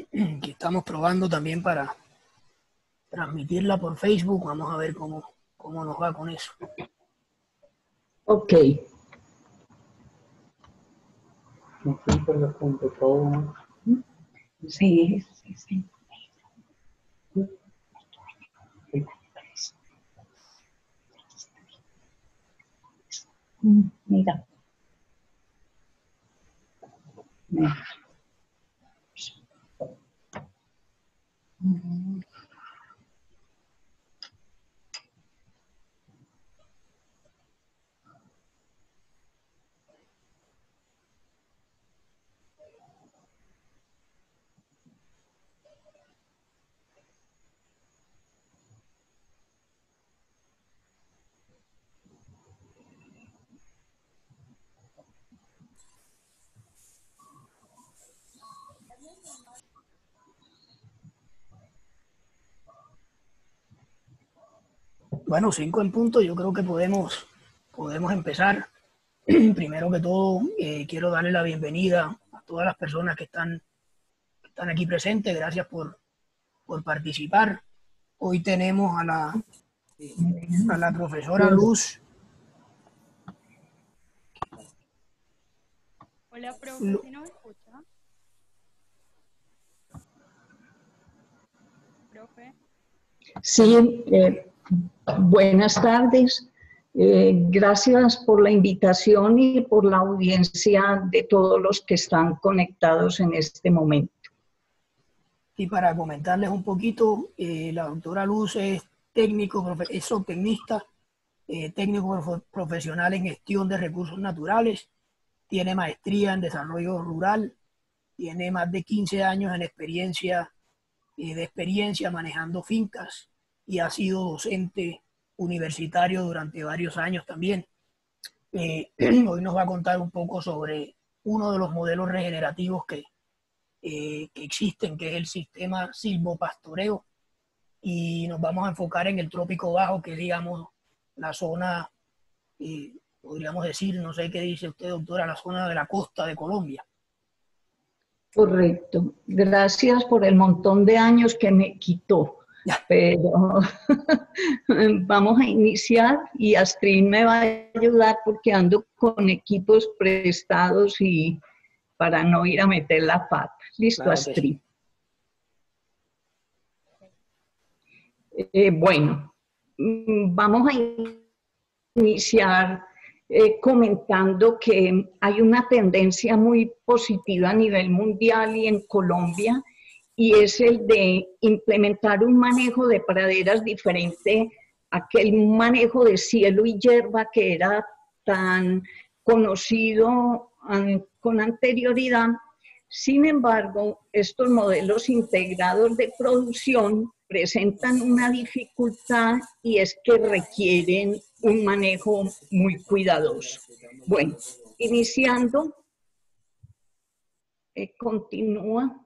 que estamos probando también para transmitirla por Facebook. Vamos a ver cómo nos va con eso. Ok. Sí, sí, sí. Mira. Bueno, 5 en punto, yo creo que podemos empezar. Primero que todo, quiero darle la bienvenida a todas las personas que están aquí presentes. Gracias por participar. Hoy tenemos a la profesora Luz. Hola, profe, ¿sí no me escucha? Profe. Sí, buenas tardes. Gracias por la invitación y por la audiencia de todos los que están conectados en este momento. Y para comentarles un poquito, la doctora Luz es es zootecnista, técnico profesional en gestión de recursos naturales, tiene maestría en desarrollo rural, tiene más de 15 años de experiencia manejando fincas y ha sido docente universitario durante varios años también. Hoy nos va a contar un poco sobre uno de los modelos regenerativos que existen, que es el sistema silvopastoreo, y nos vamos a enfocar en el trópico bajo, que es, digamos, la zona, podríamos decir, no sé qué dice usted, doctora, la zona de la costa de Colombia. Correcto. Gracias por el montón de años que me quitó. Pero vamos a iniciar y Astrid me va a ayudar porque ando con equipos prestados y para no ir a meter la pata. Listo, claro, Astrid. Sí. Bueno, vamos a iniciar comentando que hay una tendencia muy positiva a nivel mundial y en Colombia, y es el de implementar un manejo de praderas diferente a aquel manejo de cielo y hierba que era tan conocido con anterioridad. Sin embargo, estos modelos integrados de producción presentan una dificultad y es que requieren un manejo muy cuidadoso. Bueno, iniciando, continúa.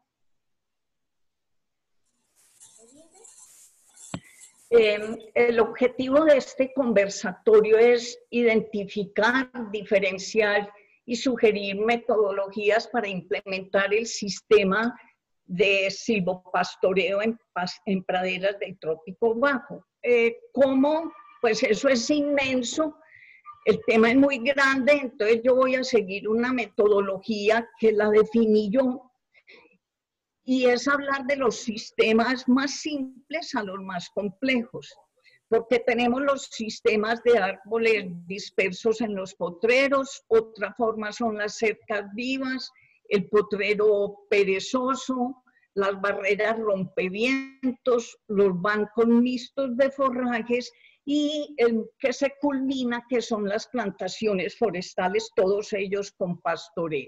El objetivo de este conversatorio es identificar, diferenciar y sugerir metodologías para implementar el sistema de silvopastoreo en praderas del trópico bajo. ¿Cómo? Pues eso es inmenso, el tema es muy grande, entonces yo voy a seguir una metodología que la definí yo, y es hablar de los sistemas más simples a los más complejos, porque tenemos los sistemas de árboles dispersos en los potreros, otra forma son las cercas vivas, el potrero perezoso, las barreras rompevientos, los bancos mixtos de forrajes y el que se culmina, que son las plantaciones forestales, todos ellos con pastoreo.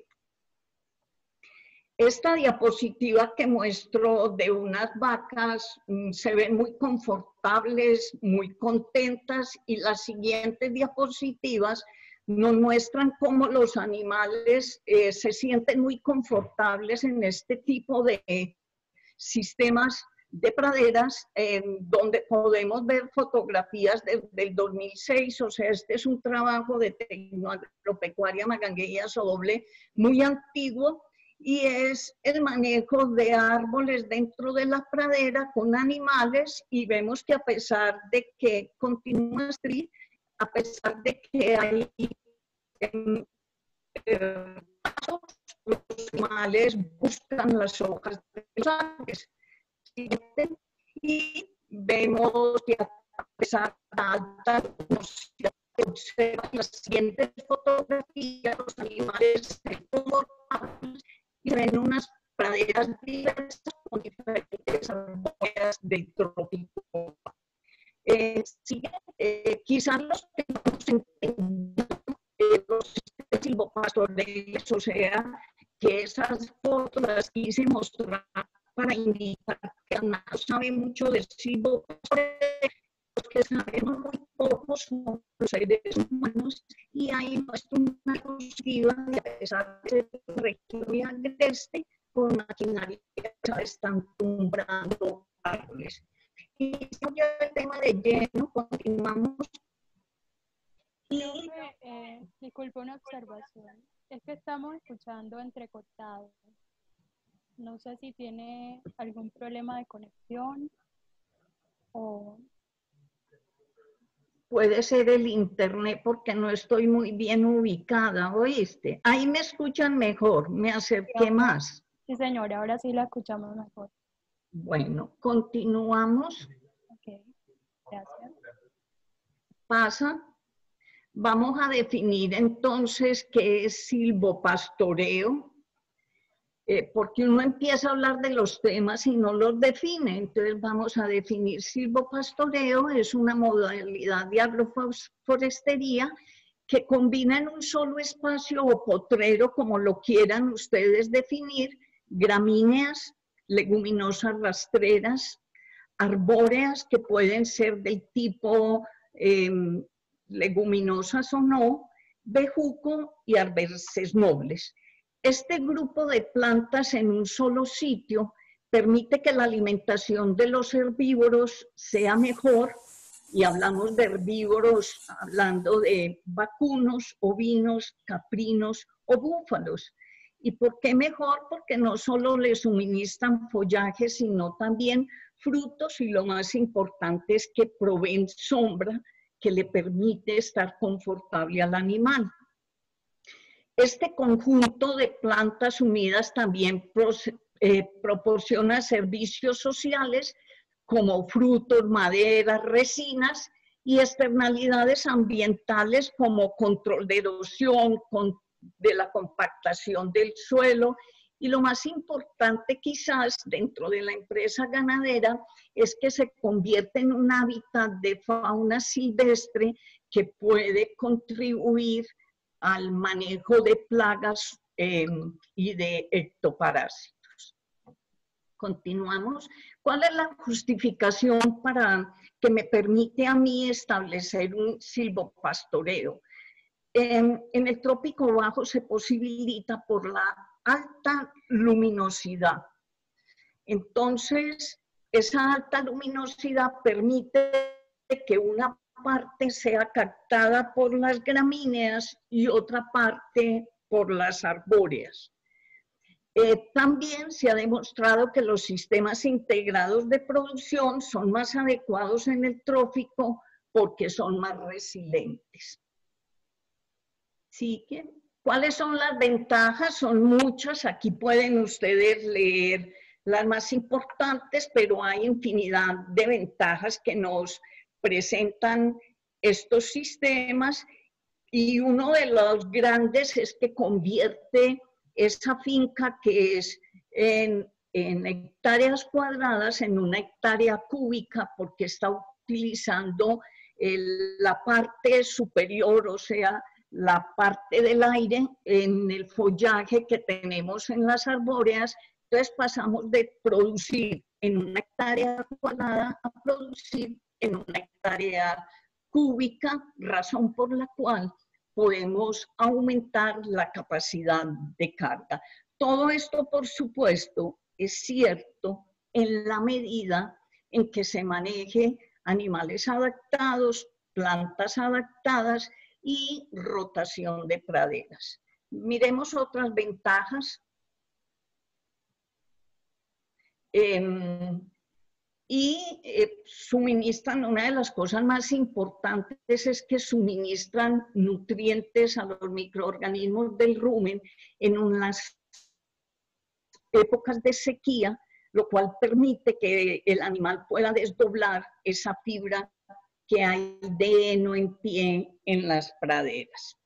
Esta diapositiva que muestro de unas vacas se ven muy confortables, muy contentas, y las siguientes diapositivas nos muestran cómo los animales se sienten muy confortables en este tipo de sistemas de praderas, donde podemos ver fotografías del 2006, o sea, este es un trabajo de Tecnoagropecuaria Magangué y Asodoble muy antiguo, y es el manejo de árboles dentro de la pradera con animales, y vemos que a pesar de que continúa así, a pesar de que hay los animales buscan las hojas de los árboles. Y vemos que a pesar de la alta luminosidad que observan las siguientes fotografías, los animales se comportan y ven unas praderas diversas con diferentes árboles del trópico. Quizás los que no hemos entendido los sistemas silvopastoriles, o sea, que esas fotos las quise mostrar para indicar que no sabe mucho de silvopastoreo, los que sabemos muy poco son los seres humanos, y ahí muestra una diapositiva de, a pesar de ser región y agreste, con maquinaria están tumbrando árboles. Y ya el tema de lleno, continuamos. Disculpe una observación. Es que estamos escuchando entrecortado. No sé si tiene algún problema de conexión o... Puede ser el internet porque no estoy muy bien ubicada, ¿oíste? Ahí me escuchan mejor, me acerqué más. Sí, señora, ahora sí la escuchamos mejor. Bueno, continuamos. Ok, gracias. Pasa. Vamos a definir entonces qué es silvopastoreo, porque uno empieza a hablar de los temas y no los define. Entonces vamos a definir silvopastoreo, es una modalidad de agroforestería que combina en un solo espacio o potrero, como lo quieran ustedes definir, gramíneas, leguminosas rastreras, arbóreas que pueden ser del tipo leguminosas o no, bejuco y arbeces nobles. Este grupo de plantas en un solo sitio permite que la alimentación de los herbívoros sea mejor, y hablamos de herbívoros hablando de vacunos, ovinos, caprinos o búfalos. ¿Y por qué mejor? Porque no solo le suministran follaje, sino también frutos, y lo más importante es que proveen sombra que le permite estar confortable al animal. Este conjunto de plantas unidas también proporciona servicios sociales como frutos, maderas, resinas, y externalidades ambientales como control de erosión, de la compactación del suelo, y lo más importante quizás dentro de la empresa ganadera es que se convierte en un hábitat de fauna silvestre que puede contribuir al manejo de plagas y de ectoparásitos. Continuamos. ¿Cuál es la justificación que me permite a mí establecer un silvopastoreo? En el trópico bajo se posibilita por la alta luminosidad. Entonces, esa alta luminosidad permite que una parte sea captada por las gramíneas y otra parte por las arbóreas. También se ha demostrado que los sistemas integrados de producción son más adecuados en el trópico porque son más resilientes. ¿Sí? ¿Cuáles son las ventajas? Son muchas. Aquí pueden ustedes leer las más importantes, pero hay infinidad de ventajas que nos presentan estos sistemas, y uno de los grandes es que convierte esa finca que es en hectáreas cuadradas en una hectárea cúbica, porque está utilizando la parte superior, o sea, la parte del aire en el follaje que tenemos en las arbóreas. Entonces pasamos de producir en una hectárea cuadrada a producir en una hectárea cúbica, razón por la cual podemos aumentar la capacidad de carga. Todo esto, por supuesto, es cierto en la medida en que se maneje animales adaptados, plantas adaptadas y rotación de praderas. Miremos otras ventajas. Suministran, una de las cosas más importantes es que suministran nutrientes a los microorganismos del rumen en unas épocas de sequía, lo cual permite que el animal pueda desdoblar esa fibra que hay de heno en pie en las praderas.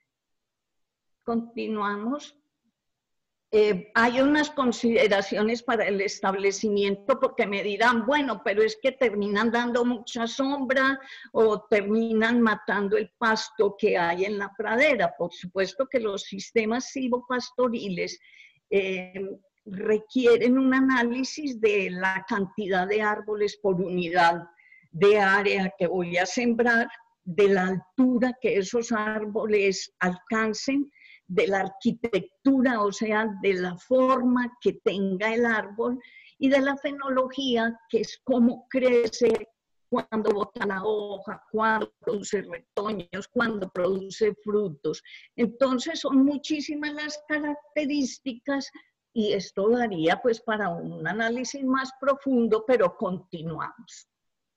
Continuamos. Hay unas consideraciones para el establecimiento, porque me dirán, bueno, pero es que terminan dando mucha sombra o terminan matando el pasto que hay en la pradera. Por supuesto que los sistemas silvopastoriles requieren un análisis de la cantidad de árboles por unidad de área que voy a sembrar, de la altura que esos árboles alcancen, de la arquitectura, o sea, de la forma que tenga el árbol, y de la fenología, que es cómo crece, cuándo bota la hoja, cuándo produce retoños, cuándo produce frutos. Entonces son muchísimas las características y esto daría pues para un análisis más profundo, pero continuamos.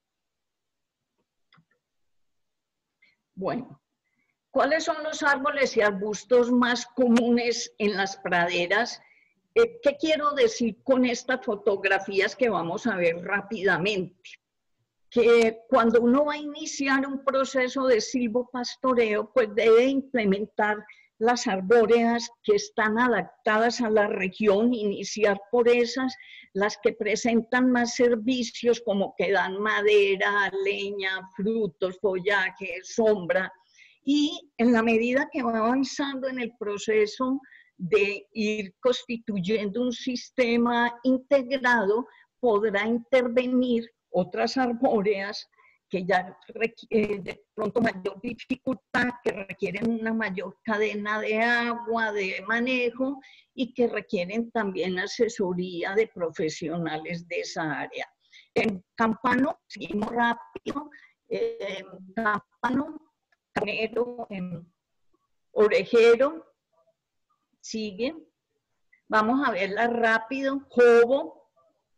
Bueno, ¿cuáles son los árboles y arbustos más comunes en las praderas? ¿Qué quiero decir con estas fotografías que vamos a ver rápidamente? Que cuando uno va a iniciar un proceso de silvopastoreo, pues debe implementar las arbóreas que están adaptadas a la región, iniciar por esas, las que presentan más servicios como que dan madera, leña, frutos, follaje, sombra, y en la medida que va avanzando en el proceso de ir constituyendo un sistema integrado, podrá intervenir otras arbóreas que ya requieren de pronto mayor dificultad, que requieren una mayor cadena de agua, de manejo, y que requieren también asesoría de profesionales de esa área. En campano, seguimos rápido, campano, carnero, orejero, sigue. Vamos a verla rápido. Jobo,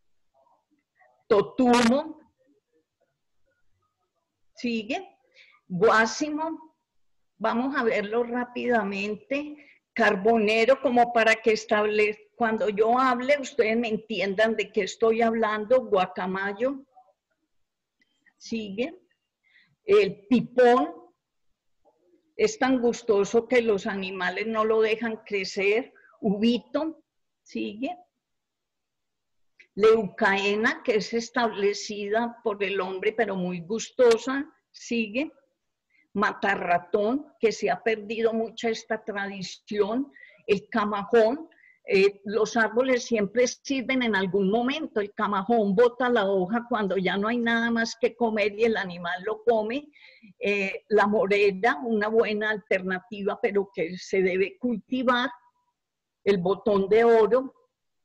totumo, sigue. Guásimo, vamos a verlo rápidamente. Carbonero, como para que cuando yo hable ustedes me entiendan de qué estoy hablando. Guacamayo, sigue. El pipón, es tan gustoso que los animales no lo dejan crecer. Ubito, sigue. Leucaena, que es establecida por el hombre, pero muy gustosa, sigue. Matarratón, que se ha perdido mucha esta tradición. El camajón, los árboles siempre sirven en algún momento. El camajón bota la hoja cuando ya no hay nada más que comer y el animal lo come. La morera, una buena alternativa, pero que se debe cultivar. El botón de oro,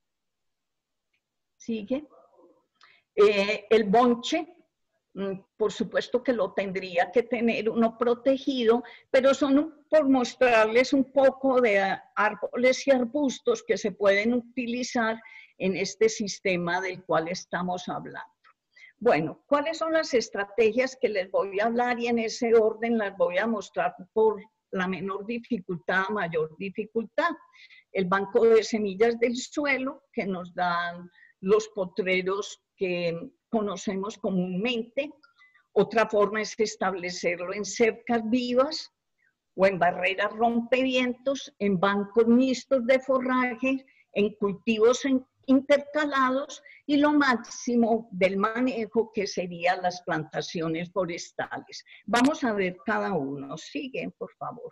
sigue. El bonche, por supuesto que lo tendría que tener uno protegido, pero son por mostrarles un poco de árboles y arbustos que se pueden utilizar en este sistema del cual estamos hablando. Bueno, ¿cuáles son las estrategias que les voy a hablar? Y en ese orden las voy a mostrar por la menor dificultad a mayor dificultad. El banco de semillas del suelo, que nos dan los potreros que conocemos comúnmente. Otra forma es establecerlo en cercas vivas o en barreras rompevientos, en bancos mixtos de forraje, en cultivos intercalados, y lo máximo del manejo que serían las plantaciones forestales. Vamos a ver cada uno. Siguen, por favor.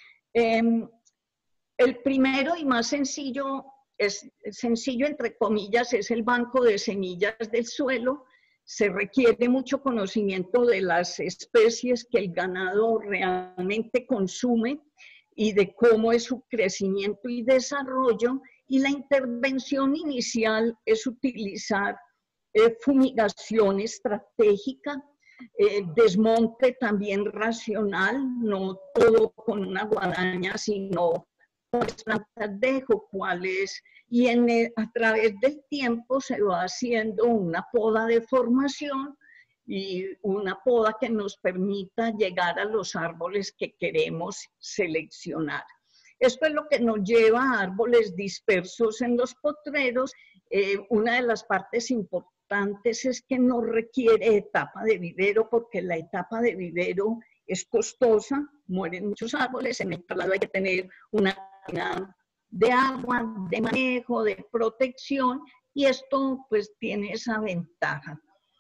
El primero y más sencillo, sencillo entre comillas, es el banco de semillas del suelo. Se requiere mucho conocimiento de las especies que el ganado realmente consume y de cómo es su crecimiento y desarrollo, y la intervención inicial es utilizar fumigación estratégica, desmonte también racional, no todo con una guadaña, sino cuáles plantas dejo, cuáles, y a través del tiempo se va haciendo una poda de formación y una poda que nos permita llegar a los árboles que queremos seleccionar. Esto es lo que nos lleva a árboles dispersos en los potreros. Una de las partes importantes es que no requiere etapa de vivero, porque la etapa de vivero es costosa, mueren muchos árboles, en el traslado hay que tener una máquina de agua, de manejo, de protección, y esto pues tiene esa ventaja.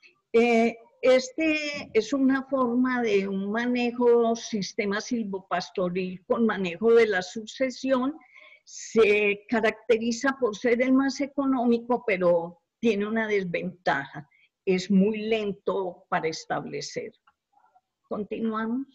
Este es una forma de un manejo, sistema silvopastoril con manejo de la sucesión. Se caracteriza por ser el más económico, pero tiene una desventaja. Es muy lento para establecer. Continuamos.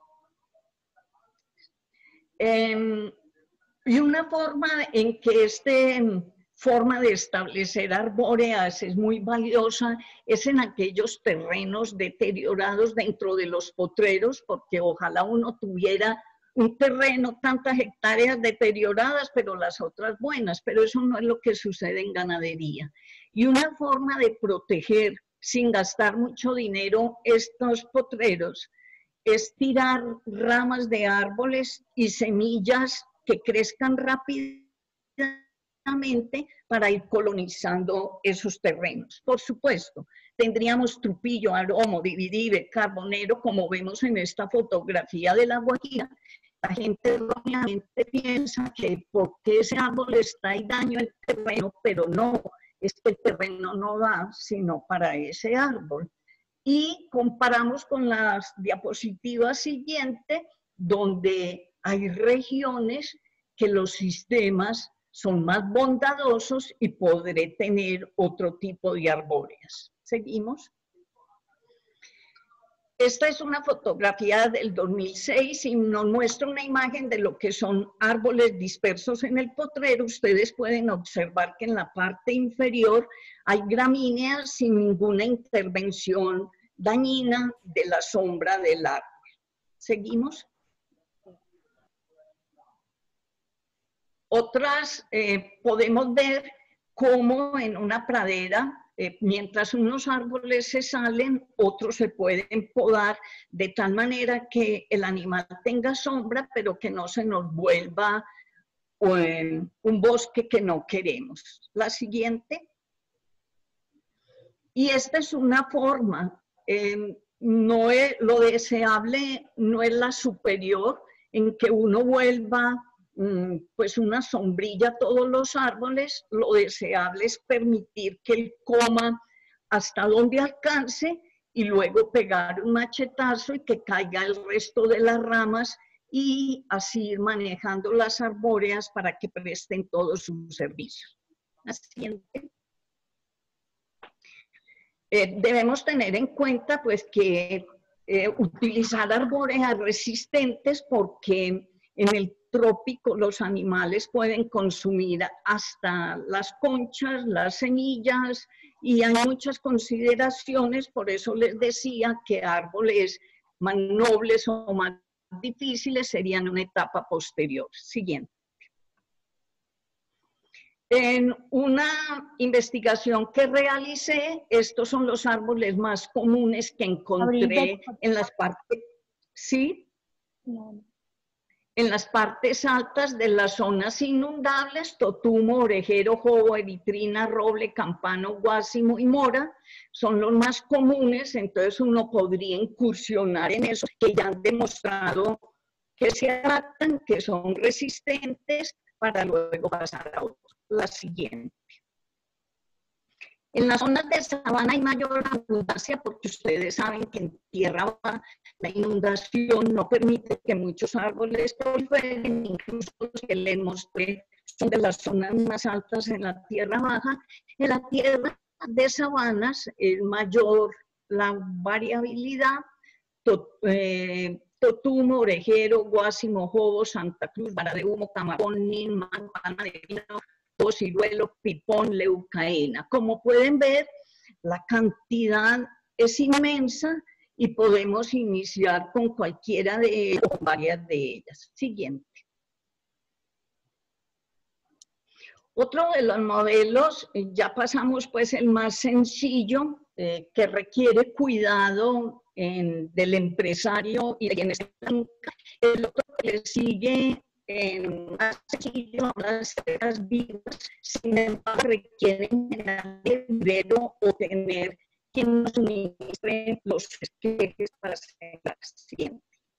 Y una forma en que forma de establecer arbóreas es muy valiosa es en aquellos terrenos deteriorados dentro de los potreros, porque ojalá uno tuviera un terreno, tantas hectáreas deterioradas, pero las otras buenas, pero eso no es lo que sucede en ganadería. Y una forma de proteger sin gastar mucho dinero estos potreros es tirar ramas de árboles y semillas que crezcan rápidamente para ir colonizando esos terrenos. Por supuesto, tendríamos tupillo, aromo, dividive, carbonero, como vemos en esta fotografía de la Guajira. La gente erróneamente piensa que porque ese árbol está ahí daño el terreno, pero no, es que el terreno no da sino para ese árbol. Y comparamos con las diapositivas siguientes, donde hay regiones que los sistemas son más bondadosos y podré tener otro tipo de arbóreas. ¿Seguimos? Esta es una fotografía del 2006 y nos muestra una imagen de lo que son árboles dispersos en el potrero. Ustedes pueden observar que en la parte inferior hay gramíneas sin ninguna intervención dañina de la sombra del árbol. ¿Seguimos? Otras, podemos ver cómo en una pradera, mientras unos árboles se salen, otros se pueden podar de tal manera que el animal tenga sombra, pero que no se nos vuelva un bosque que no queremos. La siguiente. Y esta es una forma, no es, lo deseable no es la superior, en que uno vuelva pues una sombrilla a todos los árboles. Lo deseable es permitir que él coma hasta donde alcance y luego pegar un machetazo y que caiga el resto de las ramas y así ir manejando las arbóreas para que presten todos sus servicios. La siguiente. Debemos tener en cuenta pues que utilizar arbóreas resistentes, porque en el trópico los animales pueden consumir hasta las conchas, las semillas, y hay muchas consideraciones. Por eso les decía que árboles más nobles o más difíciles serían una etapa posterior. Siguiente. En una investigación que realicé, estos son los árboles más comunes que encontré en las partes, ¿sí? En las partes altas de las zonas inundables: totumo, orejero, jobo, eritrina, roble, campano, guásimo y mora son los más comunes. Entonces uno podría incursionar en esos que ya han demostrado que se adaptan, que son resistentes, para luego pasar a otros. La siguiente. En las zonas de sabana hay mayor abundancia, porque ustedes saben que en tierra baja la inundación no permite que muchos árboles proliferen. Incluso los que les mostré son de las zonas más altas en la tierra baja. En la tierra de sabanas es mayor la variabilidad. Totumo, orejero, guásimo, jobo, Santa Cruz, vara de humo, camarón, nin, palma de vino, ciruelo, pipón, leucaena. Como pueden ver, la cantidad es inmensa y podemos iniciar con cualquiera de ellas o varias de ellas. Siguiente. Otro de los modelos, ya pasamos pues el más sencillo, que requiere cuidado del empresario y de quienes están. El otro que le sigue más sencillo, las cercas vivas, sin embargo requieren generar dinero o tener quien nos suministre los esquejes para hacer la siguiente.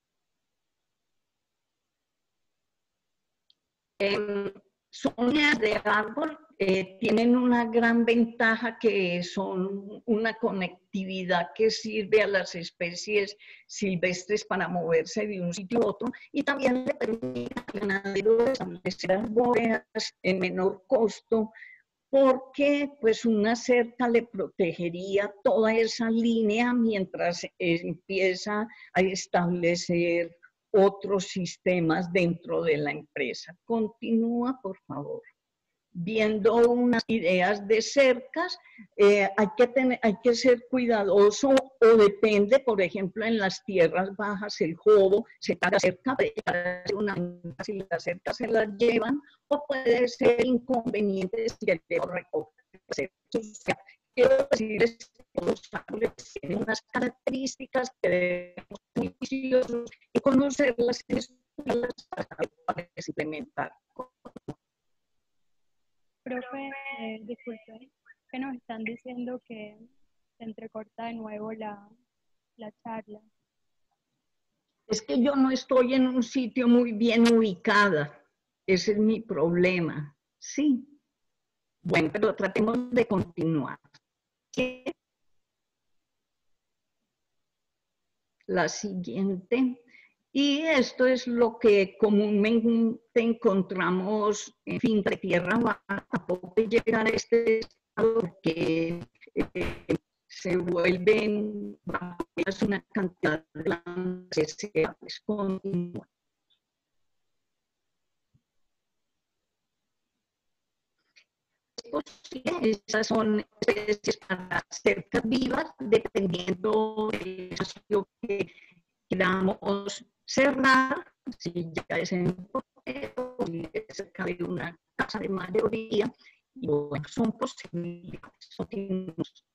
Son unidades de árbol, tienen una gran ventaja que son una conectividad que sirve a las especies silvestres para moverse de un sitio a otro y también le permite al ganadero establecer arbóreas en menor costo porque pues una cerca le protegería toda esa línea mientras empieza a establecer otros sistemas dentro de la empresa. Continúa, por favor. Viendo unas ideas de cercas, hay que ser cuidadoso o depende, por ejemplo, en las tierras bajas, el jobo se taga cerca, si las cercas se las llevan, o puede ser inconveniente si el dedo recoge. Quiero decirles que los árboles tienen unas características que debemos ser muy juiciosos y conocerlas y estudiarlas para implementar. Profe, disculpe, que nos están diciendo que se entrecorta de nuevo la charla. Es que yo no estoy en un sitio muy bien ubicada. Ese es mi problema. Sí. Bueno, pero tratemos de continuar. La siguiente. Y esto es lo que comúnmente encontramos en finca de tierra baja. Tampoco llegar a este estado porque se vuelven una cantidad de plantas deseables. Continúa. Esas son especies para cercas vivas, dependiendo del espacio que queramos cerrar, si ya es en un portero, si es cerca de una casa de mayoría, y bueno, son posibilidades.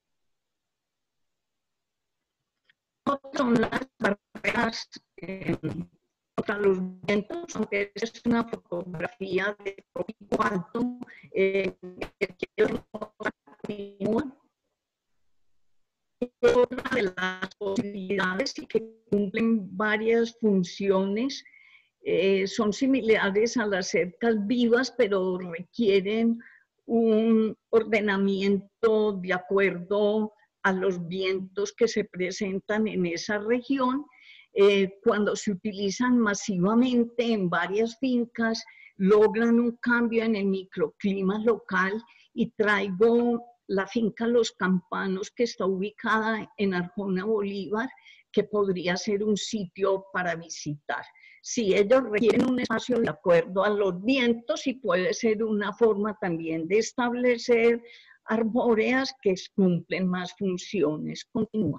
Son las barreras contra los vientos, aunque es una fotografía de trópico alto, otra de las posibilidades y que cumplen varias funciones, son similares a las cercas vivas, pero requieren un ordenamiento de acuerdo a los vientos que se presentan en esa región. Cuando se utilizan masivamente en varias fincas, logran un cambio en el microclima local y traigo la finca Los Campanos, que está ubicada en Arjona, Bolívar, que podría ser un sitio para visitar. Sí, ellos requieren un espacio de acuerdo a los vientos y puede ser una forma también de establecer arbóreas que cumplen más funciones. Continúa.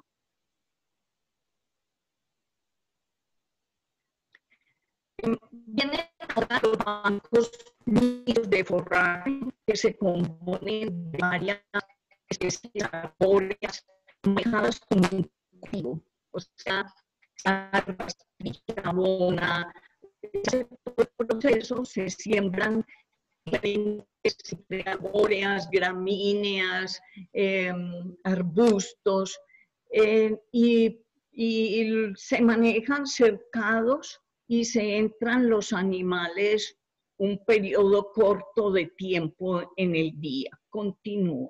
Vienen ahora los bancos de forraje que se componen de varias especies arbóreas manejadas como un cultivo, o sea, arbas, abona, ese proceso se siembran diferentes arbóreas, gramíneas, arbustos, y se manejan cercados y se entran los animales un periodo corto de tiempo en el día. Continúa.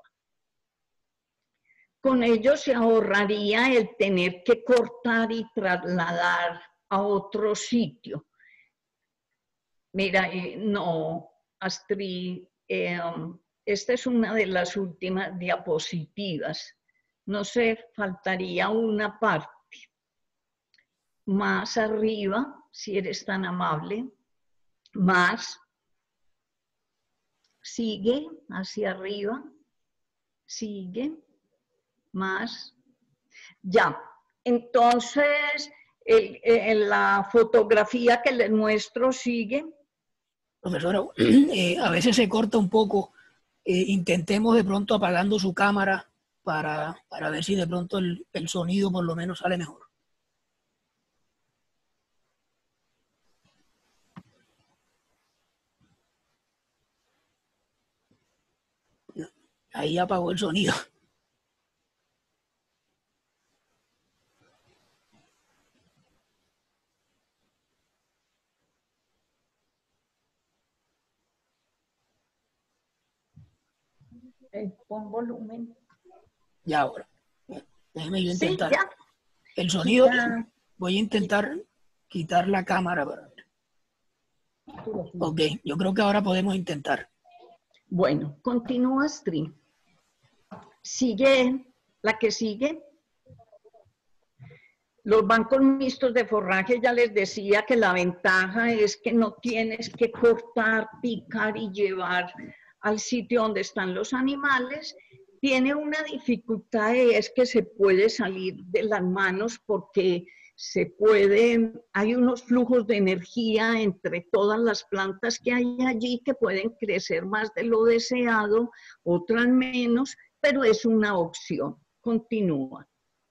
Con ello se ahorraría el tener que cortar y trasladar a otro sitio. Mira, no, Astrid, esta es una de las últimas diapositivas. No sé, faltaría una parte. Más arriba, si eres tan amable, más, sigue hacia arriba, sigue, más, ya. Entonces, la fotografía que les muestro sigue. Profesora, a veces se corta un poco. Intentemos de pronto apagando su cámara para ver si de pronto el sonido por lo menos sale mejor. Ahí apagó el sonido. Pon volumen. Ya ahora. Déjeme yo Sí, intentar. ya. El sonido, Quita. voy a intentar quitar la cámara para ver. Ok, yo creo que ahora podemos intentar. Bueno, continúa, Astrid. Sigue, la que sigue. Los bancos mixtos de forraje, ya les decía que la ventaja es que no tienes que cortar, picar y llevar al sitio donde están los animales. Tiene una dificultad, es que se puede salir de las manos porque hay unos flujos de energía entre todas las plantas que hay allí que pueden crecer más de lo deseado, otras menos, pero es una opción. Continúa.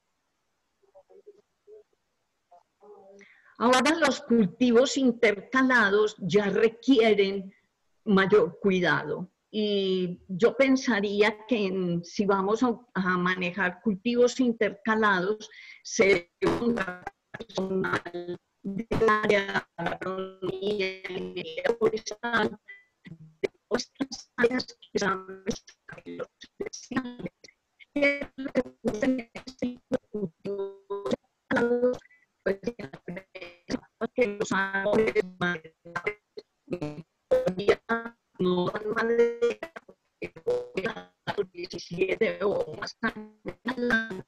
Ahora los cultivos intercalados ya requieren mayor cuidado. Y yo pensaría que si vamos a manejar cultivos intercalados, se debe un personal del área de agronomía, ingeniería forestal, de otras áreas que son los especiales, que usan este tipo de cultivos intercalados, pues que los árboles no dan madera, porque 17 o más años,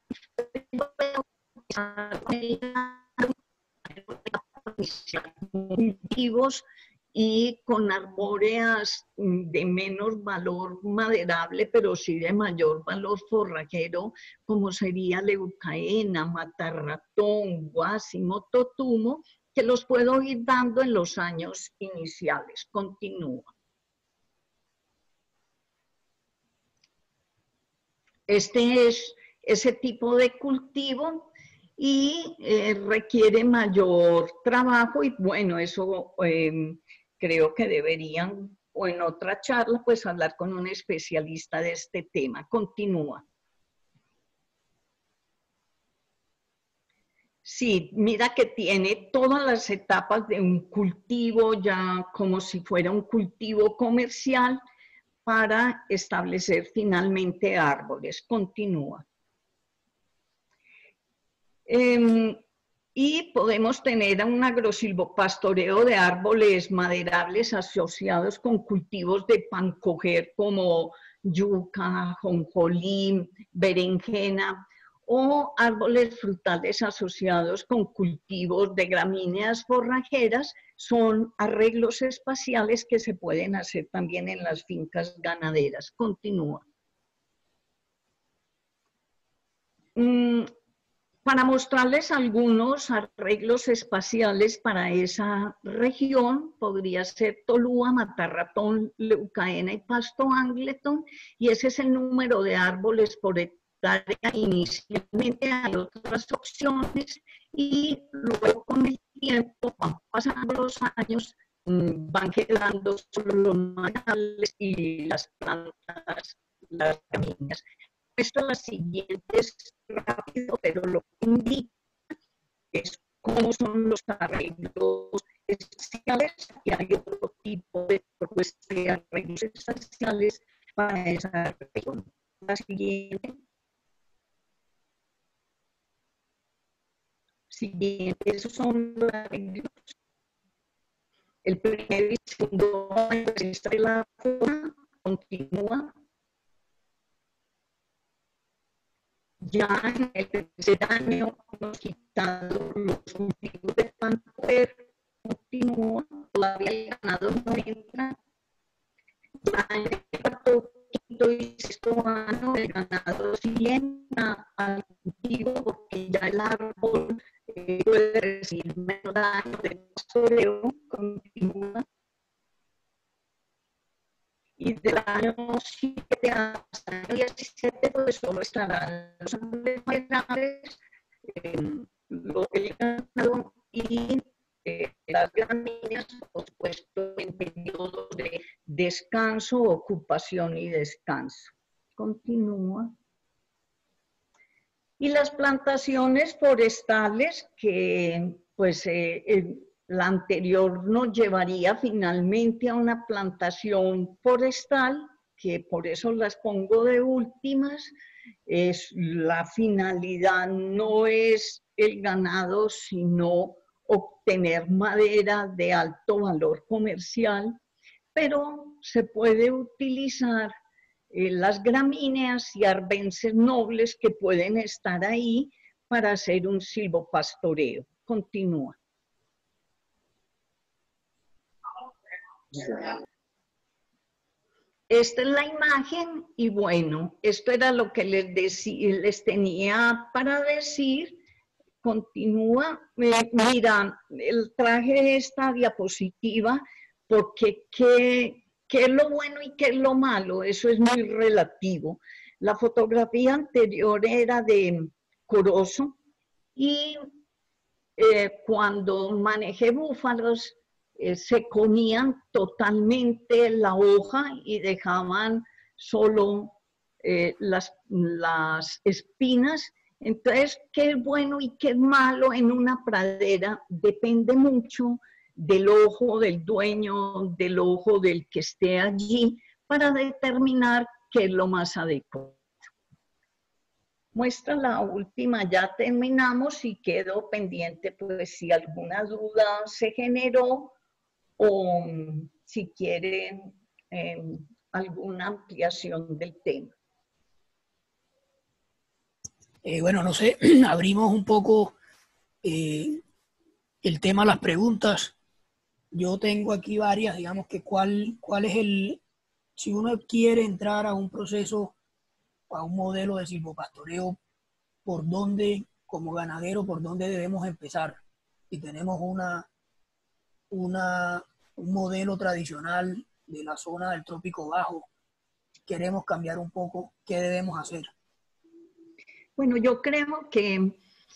cultivos y con arbóreas de menos valor maderable, pero sí de mayor valor forrajero, como sería leucaena, matarratón, guásimo, totumo, que los puedo ir dando en los años iniciales. Continúa. Este es ese tipo de cultivo y requiere mayor trabajo y bueno, eso creo que deberían, o en otra charla, pues hablar con un especialista de este tema. Continúa. Sí, mira que tiene todas las etapas de un cultivo ya como si fuera un cultivo comercial para establecer finalmente árboles. Continúa. Y podemos tener un agrosilvopastoreo de árboles maderables asociados con cultivos de pancoger como yuca, jonjolí, berenjena, o árboles frutales asociados con cultivos de gramíneas forrajeras. Son arreglos espaciales que se pueden hacer también en las fincas ganaderas. Continúa. Para mostrarles algunos arreglos espaciales para esa región, podría ser tolúa, matarratón, leucaena y pasto angleton, y ese es el número de árboles por hectárea. Inicialmente hay otras opciones y luego con el tiempo van pasando los años, van quedando solo los manales y las plantas, las gramíneas. Esto las siguientes rápido, pero lo que indica es cómo son los arreglos especiales y hay otro tipo de propuestas de arreglos especiales para esa región. La siguiente. Siguiente, esos son los arreglos. El primer y segundo año de la forma continúa. Ya en el tercer año hemos quitado los cultivos de pancoger, continúa, todavía el ganado no entra. Ya en el cuarto, quinto y sexto año el ganado sí entra al cultivo porque ya el árbol puede recibir menos daño de pastoreo, continúa. y del año 7 hasta el año 17 pues solo estarán los árboles más grandes, el ganado y las gramíneas, por supuesto, en periodos de descanso, ocupación y descanso. Continúa. Y las plantaciones forestales, que pues la anterior nos llevaría finalmente a una plantación forestal, que por eso las pongo de últimas. La finalidad no es el ganado, sino obtener madera de alto valor comercial, pero se puede utilizar las gramíneas y arbences nobles que pueden estar ahí para hacer un silvopastoreo. Continúa. Esta es la imagen y bueno, esto era lo que les tenía para decir. Continúa. Mira, traje esta diapositiva porque ¿qué es lo bueno y qué es lo malo? Eso es muy relativo. La fotografía anterior era de Corozo y cuando manejé búfalos se comían totalmente la hoja y dejaban solo las espinas. Entonces, qué es bueno y qué es malo en una pradera depende mucho del ojo del dueño, del ojo del que esté allí, para determinar qué es lo más adecuado. Muestra la última, ya terminamos y quedo pendiente, pues si alguna duda se generó o si quieren alguna ampliación del tema. Bueno, no sé, abrimos un poco el tema, las preguntas. Yo tengo aquí varias, digamos que cuál es si uno quiere entrar a un proceso, a un modelo de silvopastoreo, ¿por dónde, como ganadero, por dónde debemos empezar? Si tenemos un modelo tradicional de la zona del Trópico Bajo, queremos cambiar un poco, ¿qué debemos hacer? Bueno, yo creo que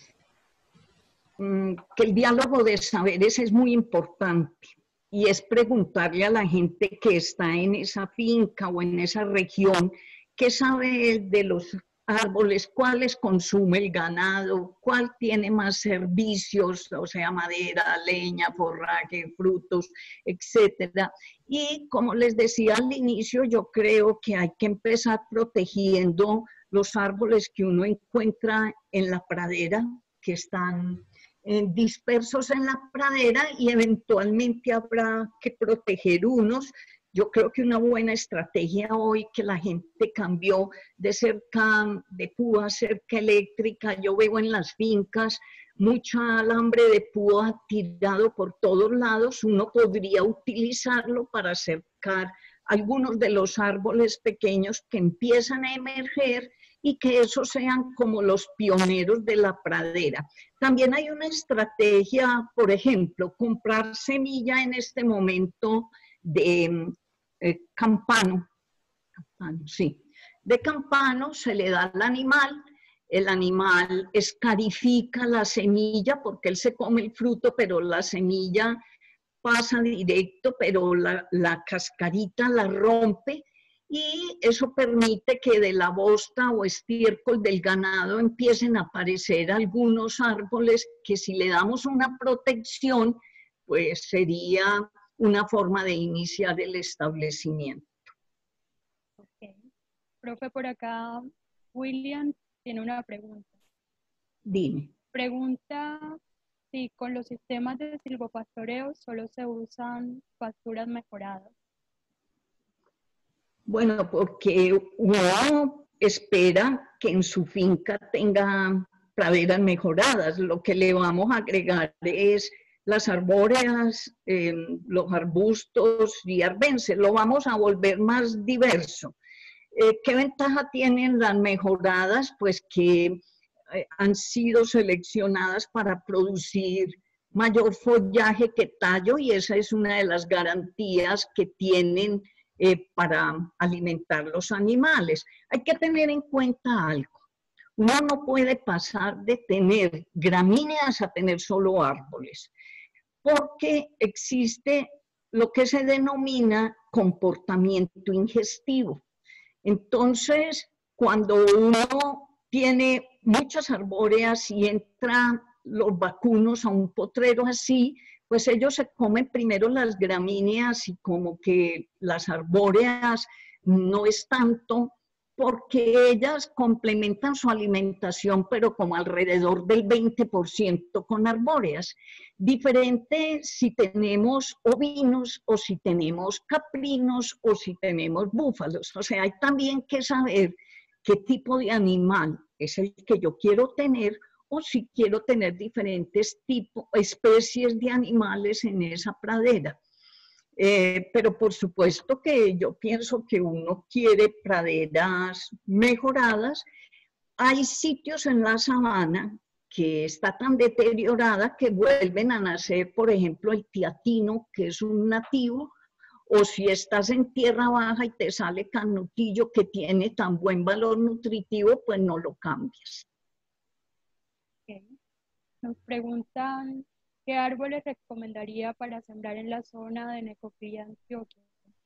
el diálogo de saberes es muy importante y es preguntarle a la gente que está en esa finca o en esa región qué sabe de los árboles, cuáles consume el ganado, cuál tiene más servicios, o sea, madera, leña, forraje, frutos, etcétera. Y como les decía al inicio, yo creo que hay que empezar protegiendo los árboles que uno encuentra en la pradera, que están dispersos en la pradera y eventualmente habrá que proteger unos. Yo creo que una buena estrategia hoy que la gente cambió de cerca de púa a cerca eléctrica, yo veo en las fincas mucha alambre de púa tirado por todos lados, uno podría utilizarlo para cercar algunos de los árboles pequeños que empiezan a emerger y que esos sean como los pioneros de la pradera. También hay una estrategia, por ejemplo, comprar semilla en este momento de campano, sí. De campano se le da al animal, el animal escarifica la semilla porque él se come el fruto, pero la semilla pasa directo, pero la cascarita la rompe y eso permite que de la bosta o estiércol del ganado empiecen a aparecer algunos árboles que si le damos una protección, pues sería una forma de iniciar el establecimiento. Okay. Profe, por acá William tiene una pregunta. Dime. Pregunta si con los sistemas de silvopastoreo solo se usan pasturas mejoradas. Bueno, porque uno espera que en su finca tenga praderas mejoradas. Lo que le vamos a agregar es las arbóreas, los arbustos y arbences. Lo vamos a volver más diverso. ¿Qué ventaja tienen las mejoradas? Pues que han sido seleccionadas para producir mayor follaje que tallo y esa es una de las garantías que tienen para alimentar los animales. Hay que tener en cuenta algo. Uno no puede pasar de tener gramíneas a tener solo árboles, porque existe lo que se denomina comportamiento ingestivo. Entonces, cuando uno tiene muchas arbóreas y entran los vacunos a un potrero así, pues ellos se comen primero las gramíneas y como que las arbóreas no es tanto, porque ellas complementan su alimentación, pero como alrededor del 20% con arbóreas. Diferente si tenemos ovinos o si tenemos caprinos o si tenemos búfalos. O sea, hay también que saber qué tipo de animal es el que yo quiero tener o si quiero tener diferentes especies de animales en esa pradera. Pero por supuesto que yo pienso que uno quiere praderas mejoradas. Hay sitios en la sabana que está tan deteriorada que vuelven a nacer, por ejemplo, el tiatino, que es un nativo, o si estás en tierra baja y te sale canutillo que tiene tan buen valor nutritivo, pues no lo cambias. Okay. Nos preguntan ¿qué árboles recomendaría para sembrar en la zona de Necoclí, Antioquia?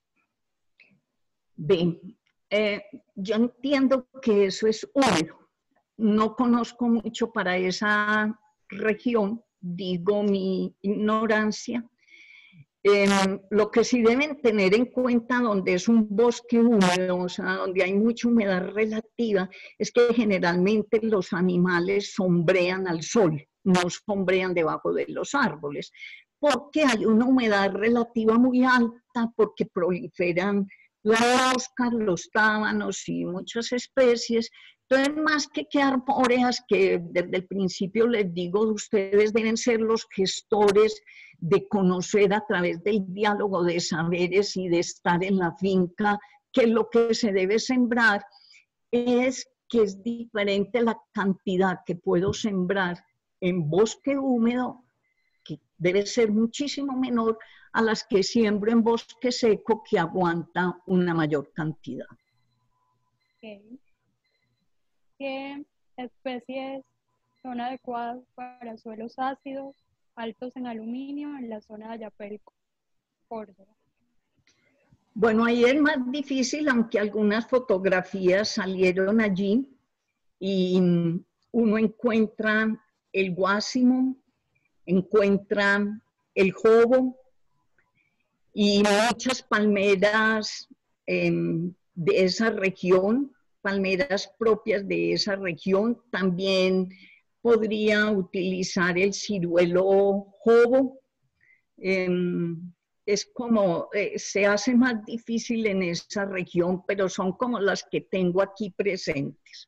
Bien, yo entiendo que eso es húmedo. No conozco mucho para esa región, digo mi ignorancia. Lo que sí deben tener en cuenta donde es un bosque húmedo, o sea, donde hay mucha humedad relativa, es que generalmente los animales sombrean al sol, no sombrean debajo de los árboles, porque hay una humedad relativa muy alta, porque proliferan las moscas, los tábanos y muchas especies. Entonces, más que arbóreas, que desde el principio les digo, ustedes deben ser los gestores de conocer a través del diálogo de saberes y de estar en la finca, que lo que se debe sembrar es que es diferente la cantidad que puedo sembrar en bosque húmedo, que debe ser muchísimo menor a las que siembro en bosque seco, que aguanta una mayor cantidad. Okay. ¿Qué especies son adecuadas para suelos ácidos, altos en aluminio, en la zona de Ayapel, Córdoba? Bueno, ahí es más difícil, aunque algunas fotografías salieron allí y uno encuentra el guásimo, encuentra el jobo y muchas palmeras de esa región, palmeras propias de esa región. También podría utilizar el ciruelo jobo. Es como, se hace más difícil en esa región, pero son como las que tengo aquí presentes.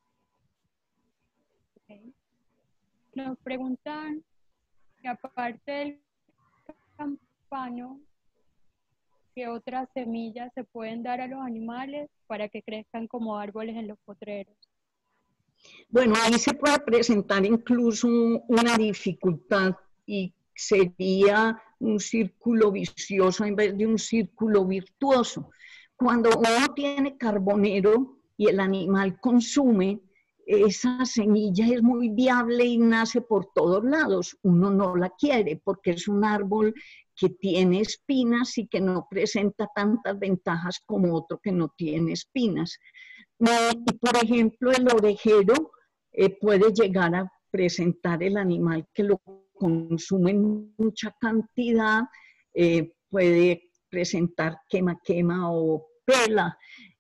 Okay. Nos preguntan que aparte del campaño, ¿qué otras semillas se pueden dar a los animales para que crezcan como árboles en los potreros? Bueno, ahí se puede presentar incluso una dificultad y sería un círculo vicioso en vez de un círculo virtuoso. Cuando uno tiene carbonero y el animal consume, esa semilla es muy viable y nace por todos lados. Uno no la quiere porque es un árbol que tiene espinas y que no presenta tantas ventajas como otro que no tiene espinas. Y por ejemplo, el orejero puede llegar a presentar el animal que lo consume en mucha cantidad, puede presentar quema o pela.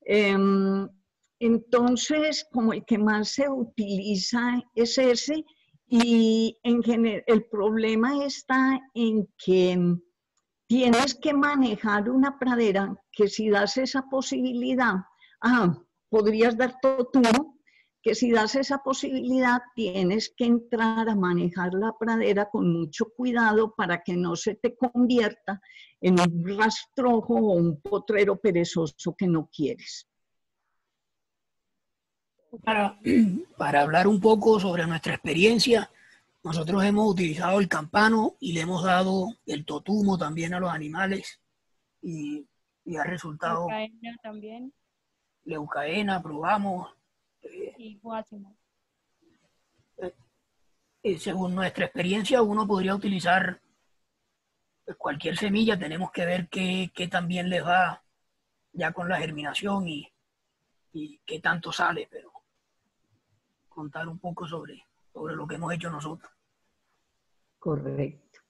Entonces, como el que más se utiliza es ese, y en general el problema está en que tienes que manejar una pradera que si das esa posibilidad, podrías dar totumo, que si das esa posibilidad tienes que entrar a manejar la pradera con mucho cuidado para que no se te convierta en un rastrojo o un potrero perezoso que no quieres. Para hablar un poco sobre nuestra experiencia, nosotros hemos utilizado el campano y le hemos dado el totumo también a los animales. Y y ha resultado. Leucaena también. Leucaena, probamos. Y guásimo. Según nuestra experiencia, uno podría utilizar cualquier semilla. Tenemos que ver qué también les va ya con la germinación y qué tanto sale, pero contar un poco sobre lo que hemos hecho nosotros. Correcto.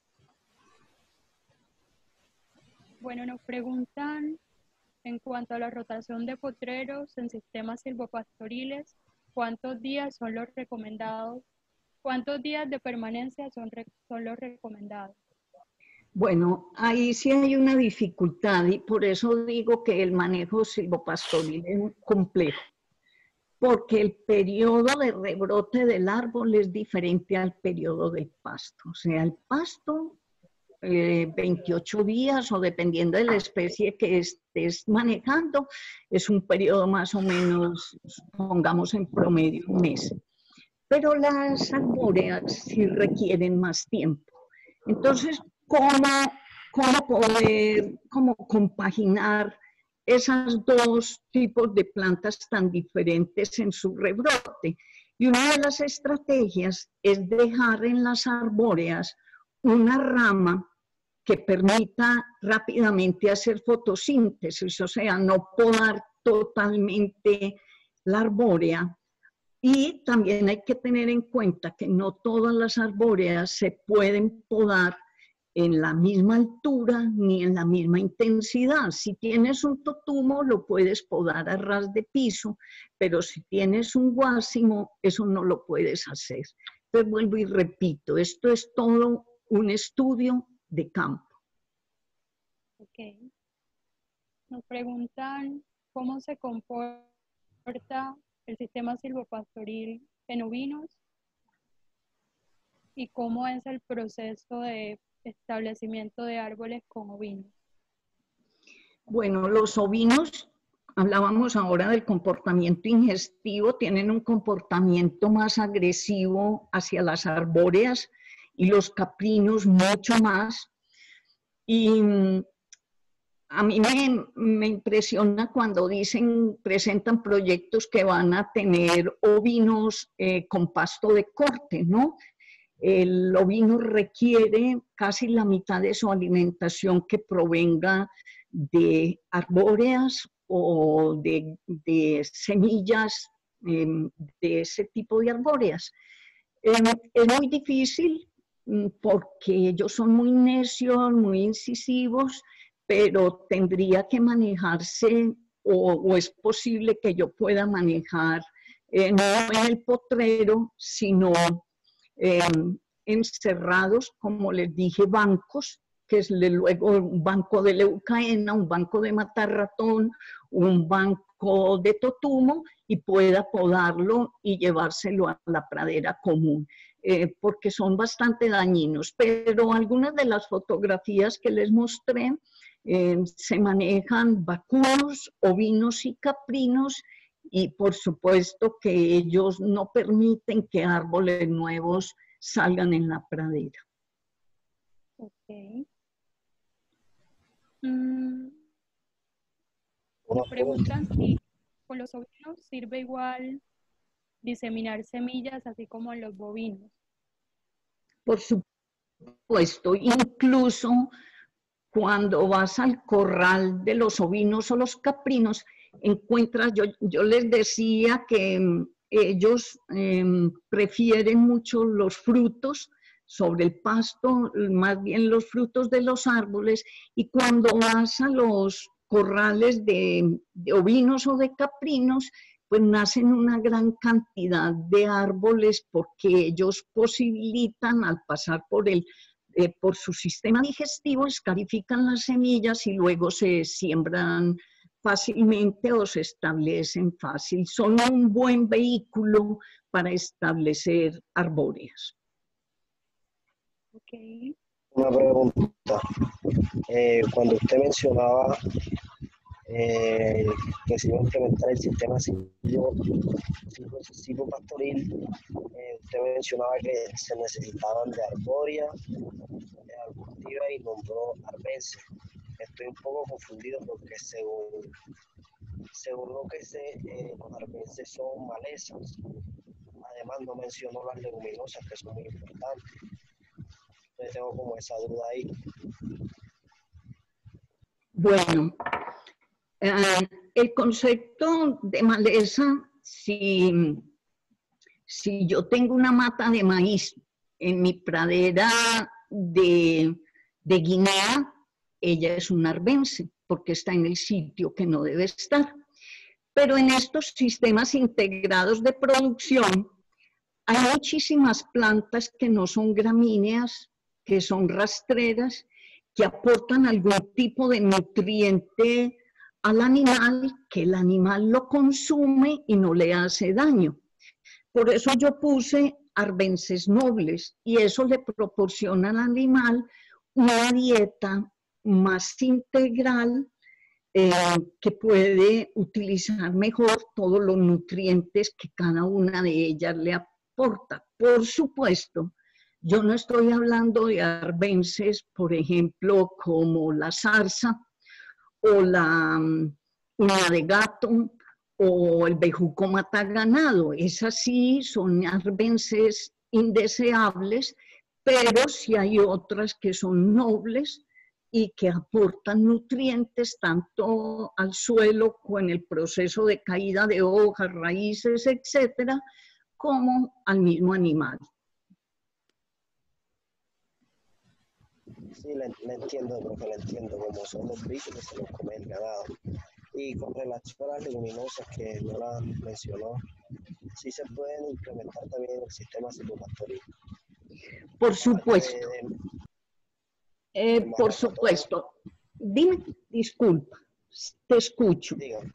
Bueno, nos preguntan en cuanto a la rotación de potreros en sistemas silvopastoriles, ¿cuántos días son los recomendados? ¿Cuántos días de permanencia son los recomendados? Bueno, ahí sí hay una dificultad y por eso digo que el manejo silvopastoril es complejo, porque el periodo de rebrote del árbol es diferente al periodo del pasto. O sea, el pasto, 28 días o dependiendo de la especie que estés manejando, es un periodo más o menos, pongamos en promedio, un mes. Pero las arbóreas sí requieren más tiempo. Entonces, cómo compaginar esos dos tipos de plantas tan diferentes en su rebrote? Y una de las estrategias es dejar en las arbóreas una rama que permita rápidamente hacer fotosíntesis, o sea, no podar totalmente la arbórea. Y también hay que tener en cuenta que no todas las arbóreas se pueden podar en la misma altura ni en la misma intensidad. Si tienes un totumo, lo puedes podar a ras de piso, pero si tienes un guásimo, eso no lo puedes hacer. Entonces vuelvo y repito, esto es todo un estudio de campo. Ok. Nos preguntan cómo se comporta el sistema silvopastoril en ovinos y cómo es el proceso de establecimiento de árboles con ovinos. Bueno, los ovinos, hablábamos ahora del comportamiento ingestivo, tienen un comportamiento más agresivo hacia las arbóreas y los caprinos mucho más. Y a mí me impresiona cuando presentan proyectos que van a tener ovinos con pasto de corte, ¿no? El ovino requiere casi la mitad de su alimentación que provenga de arbóreas o de semillas de ese tipo de arbóreas. Es muy difícil porque ellos son muy necios, muy incisivos, pero tendría que manejarse o es posible que yo pueda manejar no en el potrero, sino encerrados, como les dije, bancos, que es luego un banco de leucaena, un banco de matarratón, un banco de totumo, y pueda podarlo y llevárselo a la pradera común, porque son bastante dañinos. Pero algunas de las fotografías que les mostré se manejan vacunos, ovinos y caprinos, y por supuesto que ellos no permiten que árboles nuevos salgan en la pradera. Ok. Nos preguntan si con los ovinos sirve igual diseminar semillas así como en los bovinos. Por supuesto, incluso cuando vas al corral de los ovinos o los caprinos, encuentras, yo les decía que ellos prefieren mucho los frutos sobre el pasto, más bien los frutos de los árboles, y cuando vas a los corrales de ovinos o de caprinos, pues nacen una gran cantidad de árboles porque ellos posibilitan al pasar por su sistema digestivo, escarifican las semillas y luego se siembran fácilmente o se establecen fácil. Son un buen vehículo para establecer arbóreas. Okay. Una pregunta. Cuando usted mencionaba que se iba a implementar el sistema silvopastoril, usted mencionaba que se necesitaban de arbórea, arbustiva y nombró arbences. estoy un poco confundido porque según lo que sé, los arbences son malezas. Además no mencionó las leguminosas, que son muy importantes. Entonces tengo como esa duda ahí. Bueno, el concepto de maleza, si yo tengo una mata de maíz en mi pradera de Guinea, ella es un arbense, porque está en el sitio que no debe estar. Pero en estos sistemas integrados de producción hay muchísimas plantas que no son gramíneas, que son rastreras, que aportan algún tipo de nutriente al animal, que el animal lo consume y no le hace daño. Por eso yo puse arbences nobles y eso le proporciona al animal una dieta más integral que puede utilizar mejor todos los nutrientes que cada una de ellas le aporta. Por supuesto, yo no estoy hablando de arbences, por ejemplo, como la zarza o la uña de gato o el bejuco mataganado. Esas sí son arbences indeseables, pero sí hay otras que son nobles y que aportan nutrientes tanto al suelo como en el proceso de caída de hojas, raíces, etcétera, como al mismo animal. Sí, le entiendo, profe, le entiendo, como son los bichos que se los come el ganado. Y con relación a las leguminosas que no las mencionó, sí se pueden implementar también en el sistema silvopastoril. Por supuesto. Por supuesto. Dime, disculpa, te escucho. Dígame.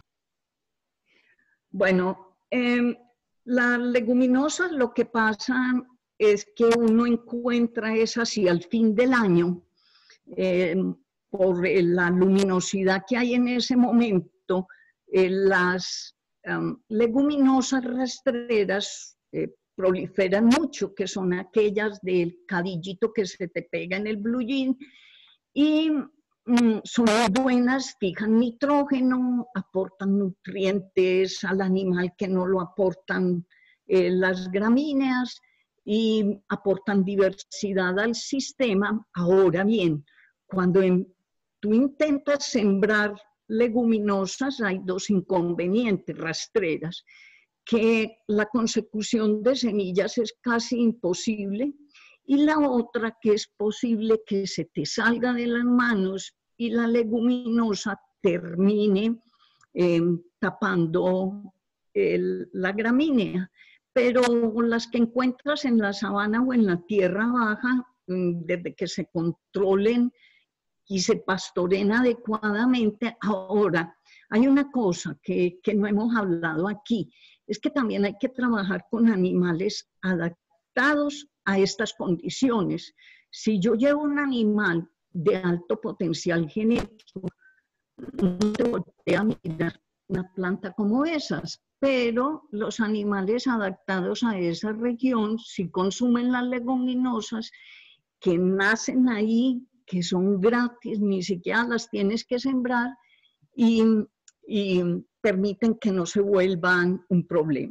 Bueno, las leguminosas lo que pasa es que uno encuentra es así al fin del año, por la luminosidad que hay en ese momento, las leguminosas rastreras proliferan mucho, que son aquellas del cadillito que se te pega en el blue jean, y son muy buenas, fijan nitrógeno, aportan nutrientes al animal que no lo aportan las gramíneas y aportan diversidad al sistema. Ahora bien, cuando tú intentas sembrar leguminosas, hay dos inconvenientes rastreras, que la consecución de semillas es casi imposible, y la otra que es posible que se te salga de las manos y la leguminosa termine tapando la gramínea. Pero las que encuentras en la sabana o en la tierra baja, desde que se controlen y se pastoren adecuadamente. Ahora, hay una cosa que no hemos hablado aquí, es que también hay que trabajar con animales adaptados a estas condiciones. Si yo llevo un animal de alto potencial genético, no te voltea a mirar una planta como esas, pero los animales adaptados a esa región, si consumen las leguminosas que nacen ahí, que son gratis, ni siquiera las tienes que sembrar, y permiten que no se vuelvan un problema.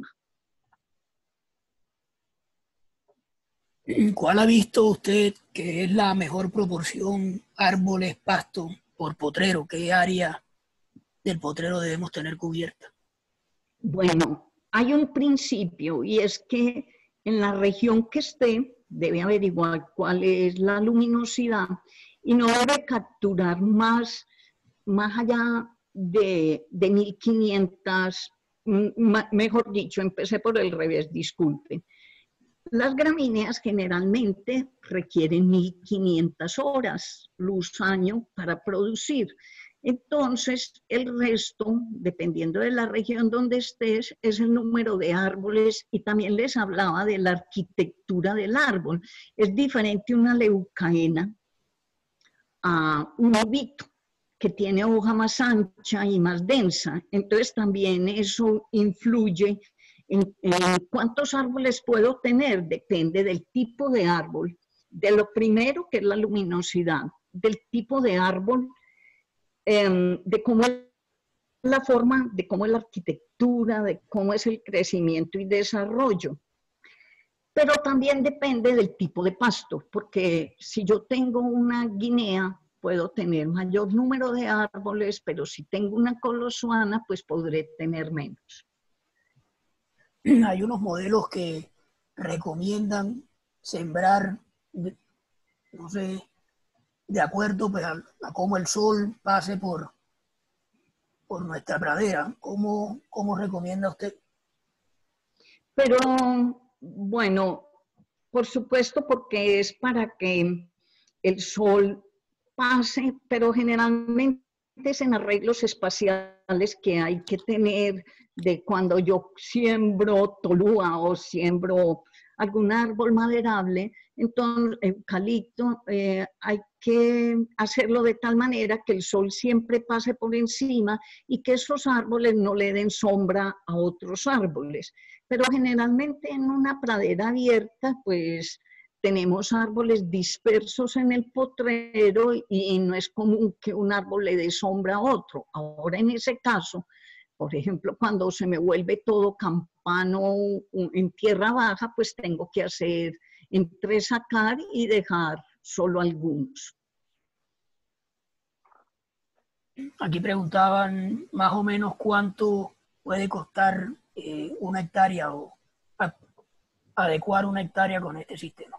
¿Cuál ha visto usted que es la mejor proporción árboles-pasto por potrero? ¿Qué área del potrero debemos tener cubierta? Bueno, hay un principio y es que en la región que esté debe averiguar cuál es la luminosidad y no debe capturar más allá de 1500, mejor dicho, empecé por el revés, disculpe. Las gramíneas generalmente requieren 1500 horas luz año para producir. Entonces, el resto, dependiendo de la región donde estés, es el número de árboles, y también les hablaba de la arquitectura del árbol. Es diferente una leucaena a un ovito, que tiene hoja más ancha y más densa. Entonces, también eso influye en cuántos árboles puedo tener. Depende del tipo de árbol, de lo primero que es la luminosidad, del tipo de árbol de cómo es la forma, de cómo es la arquitectura, de cómo es el crecimiento y desarrollo. Pero también depende del tipo de pasto, porque si yo tengo una guinea, puedo tener mayor número de árboles, pero si tengo una colosuana, pues podré tener menos. Hay unos modelos que recomiendan sembrar, no sé, de acuerdo pues, a cómo el sol pase por nuestra pradera. ¿Cómo recomienda usted? Pero bueno, por supuesto, porque es para que el sol pase, pero generalmente es en arreglos espaciales que hay que tener de cuando yo siembro tolúa o siembro algún árbol maderable, entonces eucalipto, hay que hacerlo de tal manera que el sol siempre pase por encima y que esos árboles no le den sombra a otros árboles. Pero generalmente en una pradera abierta, pues tenemos árboles dispersos en el potrero y no es común que un árbol le dé sombra a otro. Ahora en ese caso, por ejemplo, cuando se me vuelve todo campano en tierra baja, pues tengo que hacer entresacar y dejar solo algunos. Aquí preguntaban más o menos cuánto puede costar una hectárea o adecuar una hectárea con este sistema.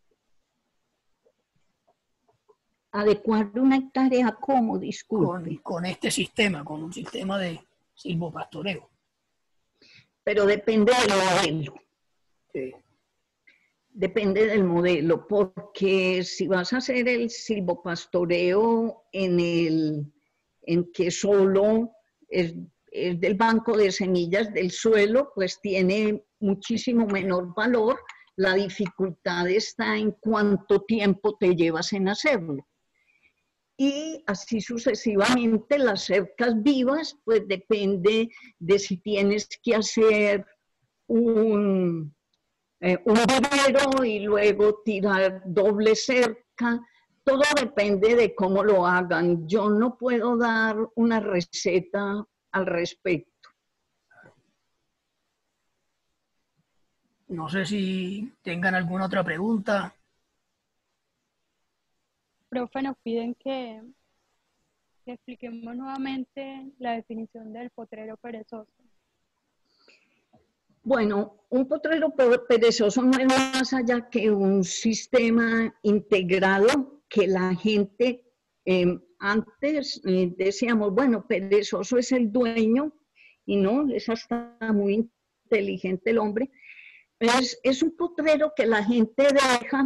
Adecuar una hectárea, ¿cómo? Disculpe. Con este sistema, con un sistema de silvopastoreo. Pero depende del modelo. Sí. Depende del modelo, porque si vas a hacer el silvopastoreo en que solo es del banco de semillas del suelo, pues tiene muchísimo menor valor. La dificultad está en cuánto tiempo te llevas en hacerlo. Y así sucesivamente, las cercas vivas, pues depende de si tienes que hacer un vivero y luego tirar doble cerca. Todo depende de cómo lo hagan. Yo no puedo dar una receta al respecto. No sé si tengan alguna otra pregunta. Profe, nos piden que expliquemos nuevamente la definición del potrero perezoso. Bueno, un potrero perezoso no es más allá que un sistema integrado que la gente antes decíamos, bueno, perezoso es el dueño, y no, es hasta muy inteligente el hombre. Es un potrero que la gente deja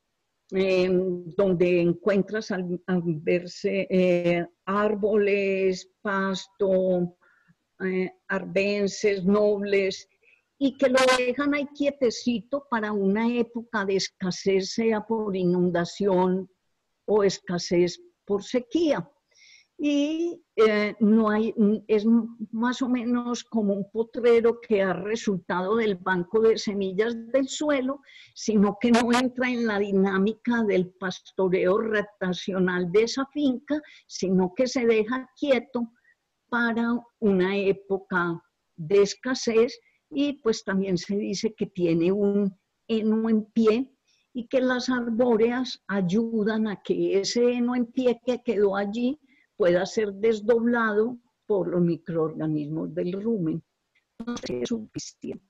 donde encuentras al verse árboles, pasto, arbences, nobles, y que lo dejan ahí quietecito para una época de escasez, sea por inundación o escasez por sequía. Y no hay, es más o menos como un potrero que ha resultado del banco de semillas del suelo, sino que no entra en la dinámica del pastoreo rotacional de esa finca, sino que se deja quieto para una época de escasez. Y pues también se dice que tiene un heno en pie y que las arbóreas ayudan a que ese heno en pie que quedó allí pueda ser desdoblado por los microorganismos del rumen. No sé si es suficiente.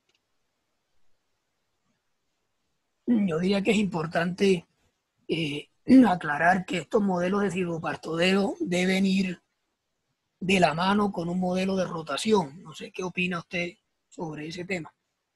Yo diría que es importante aclarar que estos modelos de silvopastoreo deben ir de la mano con un modelo de rotación. No sé qué opina usted sobre ese tema.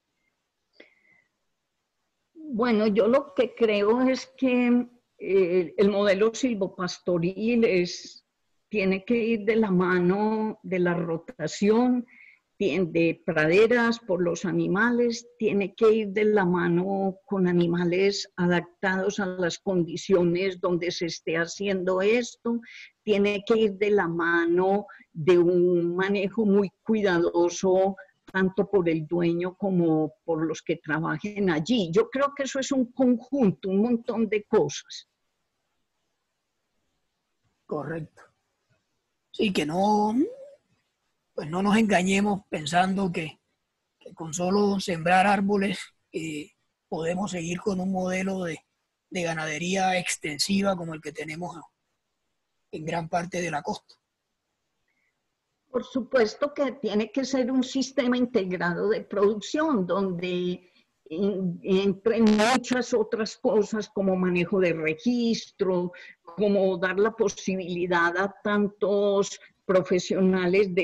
Bueno, yo lo que creo es que el modelo silvopastoril tiene que ir de la mano de la rotación, de praderas por los animales, tiene que ir de la mano con animales adaptados a las condiciones donde se esté haciendo esto, tiene que ir de la mano de un manejo muy cuidadoso tanto por el dueño como por los que trabajen allí. Yo creo que eso es un conjunto, un montón de cosas. Correcto. Sí, que no, pues no nos engañemos pensando que con solo sembrar árboles podemos seguir con un modelo de ganadería extensiva como el que tenemos en gran parte de la costa. Por supuesto que tiene que ser un sistema integrado de producción donde entre muchas otras cosas como manejo de registro, como dar la posibilidad a tantos profesionales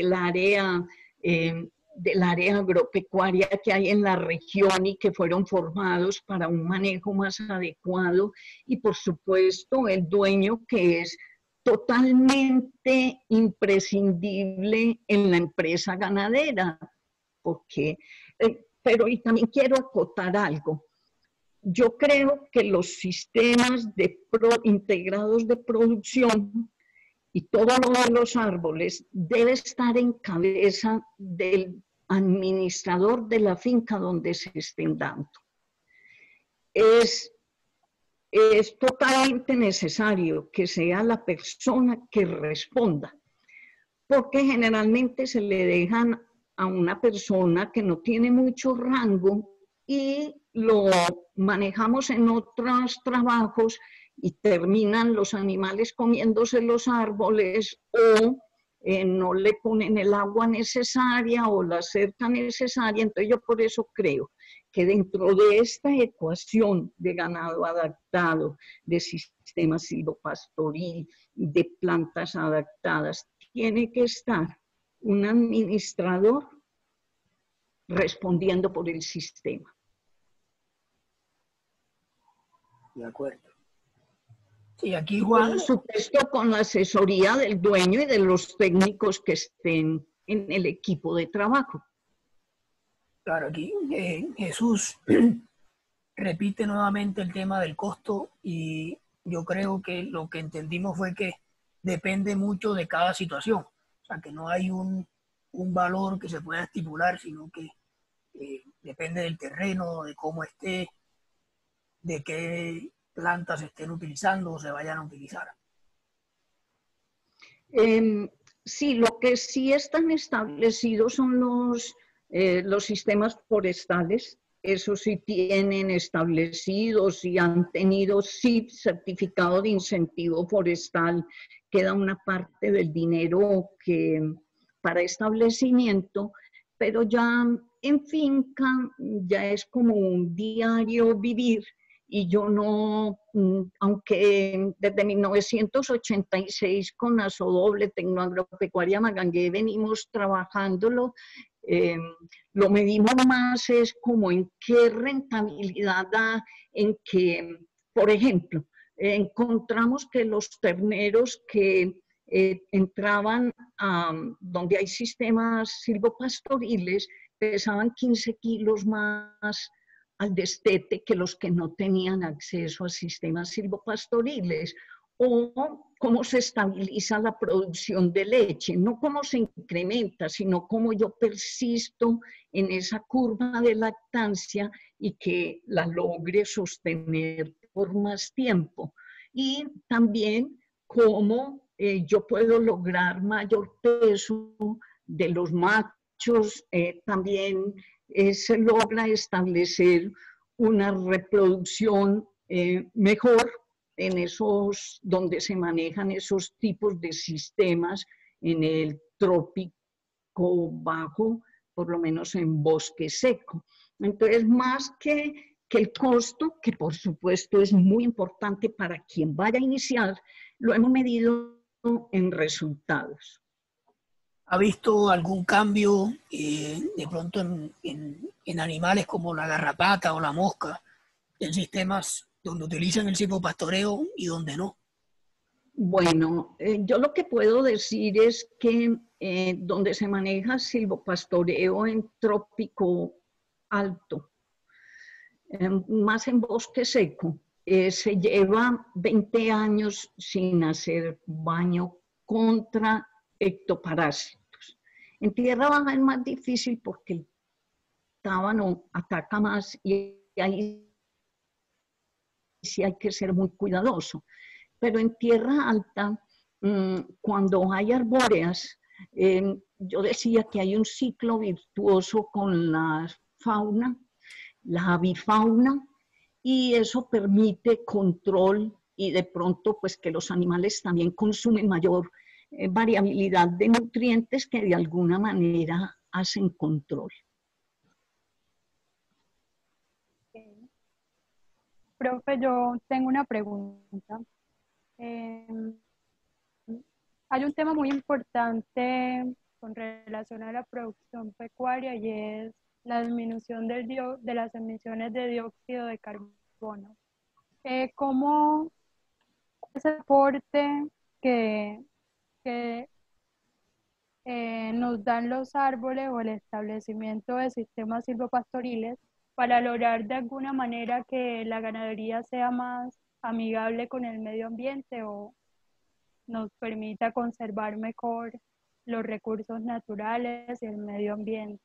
del área agropecuaria que hay en la región y que fueron formados para un manejo más adecuado, y por supuesto el dueño, que es totalmente imprescindible en la empresa ganadera, porque, pero y también quiero acotar algo. Yo creo que los sistemas integrados de producción y todo lo de los árboles debe estar en cabeza del administrador de la finca donde se estén dando. Es totalmente necesario que sea la persona que responda, porque generalmente se le dejan a una persona que no tiene mucho rango y lo manejamos en otros trabajos y terminan los animales comiéndose los árboles o no le ponen el agua necesaria o la cerca necesaria. Entonces yo por eso creo que dentro de esta ecuación de ganado adaptado, de sistema silvopastoril, de plantas adaptadas, tiene que estar un administrador respondiendo por el sistema. De acuerdo. Sí, aquí Juan, Juan, por supuesto, con la asesoría del dueño y de los técnicos que estén en el equipo de trabajo. claro, aquí Jesús repite nuevamente el tema del costo y yo creo que lo que entendimos fue que depende mucho de cada situación. O sea, que no hay un valor que se pueda estipular, sino que depende del terreno, de cómo esté, de qué plantas se estén utilizando o se vayan a utilizar. Sí, lo que sí están establecidos son los sistemas forestales. Eso sí tienen establecidos y han tenido sí certificado de incentivo forestal, que da una parte del dinero para establecimiento, pero ya en finca ya es como un diario vivir. Y yo no, aunque desde 1986 con Asodoble, Tecnoagropecuaria Magangué, venimos trabajándolo, lo medimos más es como en qué rentabilidad da, en que, por ejemplo, encontramos que los terneros que entraban a donde hay sistemas silvopastoriles pesaban 15 kilos más al destete que los que no tenían acceso a sistemas silvopastoriles, o cómo se estabiliza la producción de leche, no cómo se incrementa, sino cómo yo persisto en esa curva de lactancia y que la logre sostener por más tiempo. Y también cómo yo puedo lograr mayor peso de los machos, también se logra establecer una reproducción mejor en esos, donde se manejan esos tipos de sistemas en el trópico bajo, por lo menos en bosque seco. Entonces, más que el costo, que por supuesto es muy importante para quien vaya a iniciar, lo hemos medido en resultados. ¿Ha visto algún cambio de pronto en animales como la garrapata o la mosca, en sistemas donde utilizan el silvopastoreo y donde no? Bueno, yo lo que puedo decir es que donde se maneja silvopastoreo en trópico alto, más en bosque seco, se lleva 20 años sin hacer baño contra ectoparásitos. En tierra baja es más difícil porque el tábano ataca más y ahí sí hay que ser muy cuidadoso. Pero en tierra alta cuando hay arbóreas, yo decía que hay un ciclo virtuoso con la fauna, la avifauna, y eso permite control y de pronto pues que los animales también consumen mayor variabilidad de nutrientes que de alguna manera hacen control. Profe, yo tengo una pregunta. Hay un tema muy importante con relación a la producción pecuaria y es la disminución de las emisiones de dióxido de carbono. ¿Cómo ese aporte que nos dan los árboles o el establecimiento de sistemas silvopastoriles para lograr de alguna manera que la ganadería sea más amigable con el medio ambiente o nos permita conservar mejor los recursos naturales y el medio ambiente?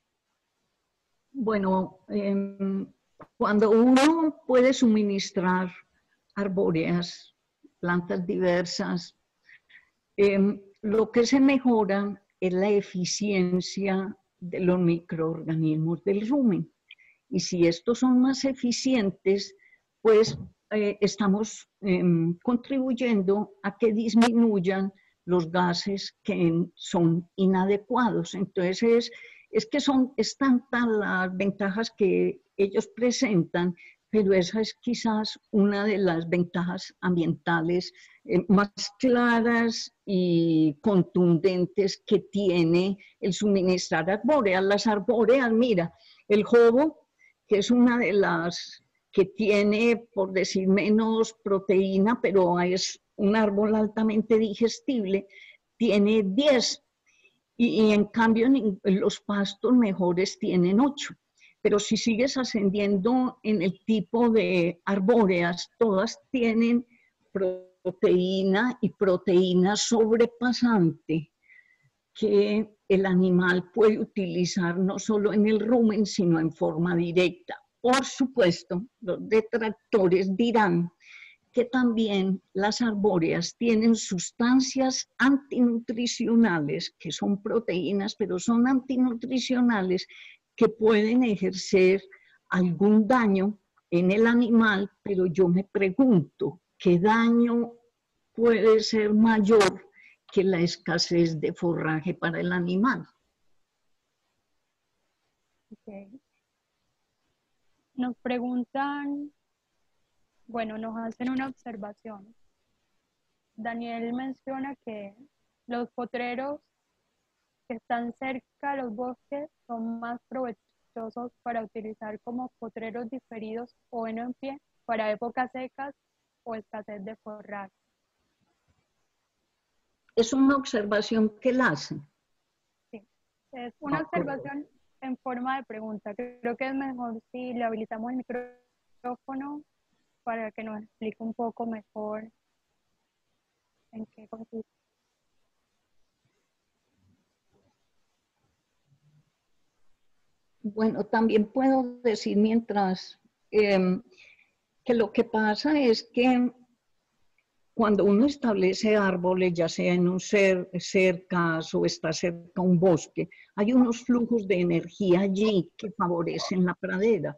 Bueno, cuando uno puede suministrar arbóreas, plantas diversas, lo que se mejora es la eficiencia de los microorganismos del rumen. Y si estos son más eficientes, pues estamos contribuyendo a que disminuyan los gases que son inadecuados. Entonces, es que es tantas las ventajas que ellos presentan, pero esa es quizás una de las ventajas ambientales más claras y contundentes que tiene el suministrar arbóreas. Las arbóreas, mira, el jobo, que es una de las que tiene, por decir menos proteína, pero es un árbol altamente digestible, tiene 10. Y en cambio los pastos mejores tienen 8. Pero si sigues ascendiendo en el tipo de arbóreas, todas tienen proteína y proteína sobrepasante que el animal puede utilizar no solo en el rumen, sino en forma directa. Por supuesto, los detractores dirán que también las arbóreas tienen sustancias antinutricionales, que son proteínas, pero son antinutricionales, que pueden ejercer algún daño en el animal, pero yo me pregunto, ¿qué daño puede ser mayor que la escasez de forraje para el animal? Okay. Nos preguntan, bueno, nos hacen una observación. Daniel menciona que los potreros que están cerca de los bosques son más provechosos para utilizar como potreros diferidos o heno en pie para épocas secas o escasez de forraje. Es una observación que él hace. Sí, es una observación en forma de pregunta. Creo que es mejor si le habilitamos el micrófono para que nos explique un poco mejor en qué consiste. Bueno, también puedo decir mientras que lo que pasa es que cuando uno establece árboles, ya sea en un cercas o está cerca a un bosque, hay unos flujos de energía allí que favorecen la pradera.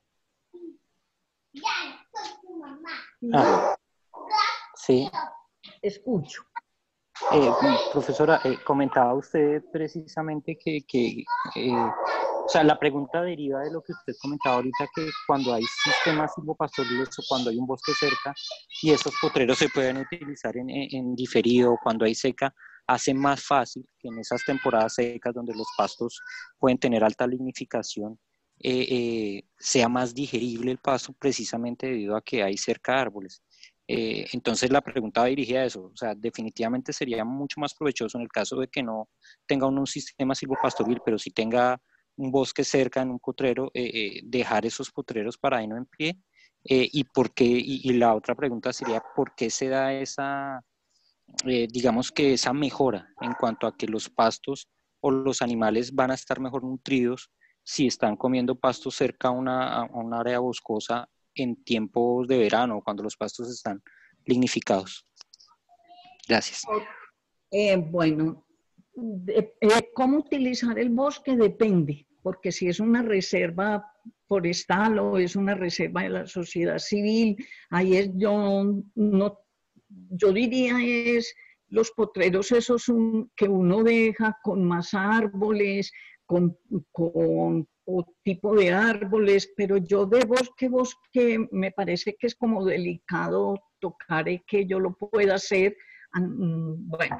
Sí. Escucho. Profesora, comentaba usted precisamente que o sea, la pregunta deriva de lo que usted comentaba ahorita, que cuando hay sistemas silvopastoriles o cuando hay un bosque cerca y esos potreros se pueden utilizar en diferido, cuando hay seca, hace más fácil que en esas temporadas secas donde los pastos pueden tener alta lignificación, sea más digerible el pasto precisamente debido a que hay cerca árboles. Entonces la pregunta va dirigida a eso, o sea, definitivamente sería mucho más provechoso en el caso de que no tenga un sistema silvopastoril, pero si tenga un bosque cerca en un potrero, dejar esos potreros para heno en pie, y por qué, y la otra pregunta sería, ¿por qué se da esa, digamos que esa mejora en cuanto a que los pastos o los animales van a estar mejor nutridos si están comiendo pastos cerca a un área boscosa en tiempos de verano, cuando los pastos están lignificados? Gracias. Bueno, ¿cómo utilizar el bosque? Depende, porque si es una reserva forestal o es una reserva de la sociedad civil, ahí es yo diría es los potreros esos que uno deja con más árboles, con tipo de árboles, pero yo de bosque me parece que es como delicado tocar que yo lo pueda hacer. Bueno,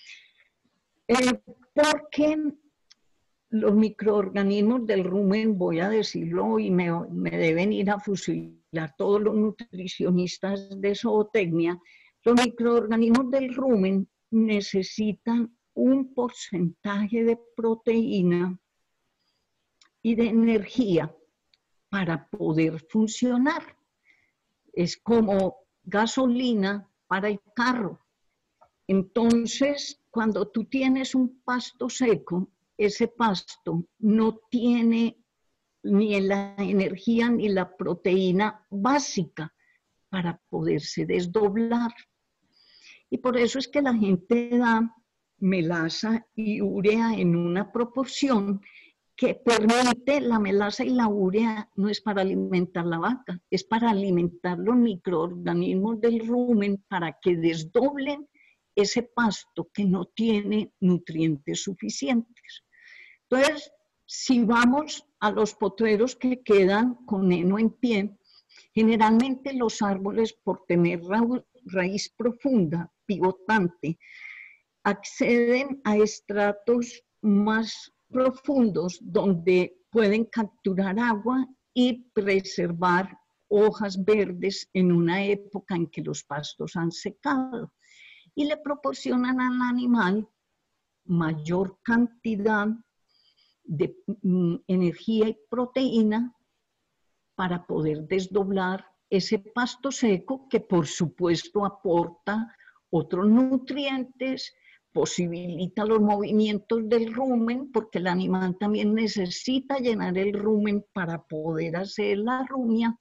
porque los microorganismos del rumen, voy a decirlo, y me deben ir a fusilar todos los nutricionistas de zootecnia, los microorganismos del rumen necesitan un porcentaje de proteína y de energía para poder funcionar. Es como gasolina para el carro. Entonces, cuando tú tienes un pasto seco, ese pasto no tiene ni la energía ni la proteína básica para poderse desdoblar. Y por eso es que la gente da melaza y urea en una proporción que permite, la melaza y la urea no es para alimentar la vaca, es para alimentar los microorganismos del rumen para que desdoblen ese pasto que no tiene nutrientes suficientes. Entonces, si vamos a los potreros que quedan con heno en pie, generalmente los árboles, por tener raíz profunda, pivotante, acceden a estratos más profundos donde pueden capturar agua y preservar hojas verdes en una época en que los pastos han secado. Y le proporcionan al animal mayor cantidad de energía y proteína para poder desdoblar ese pasto seco que por supuesto aporta otros nutrientes, posibilita los movimientos del rumen, porque el animal también necesita llenar el rumen para poder hacer la rumia.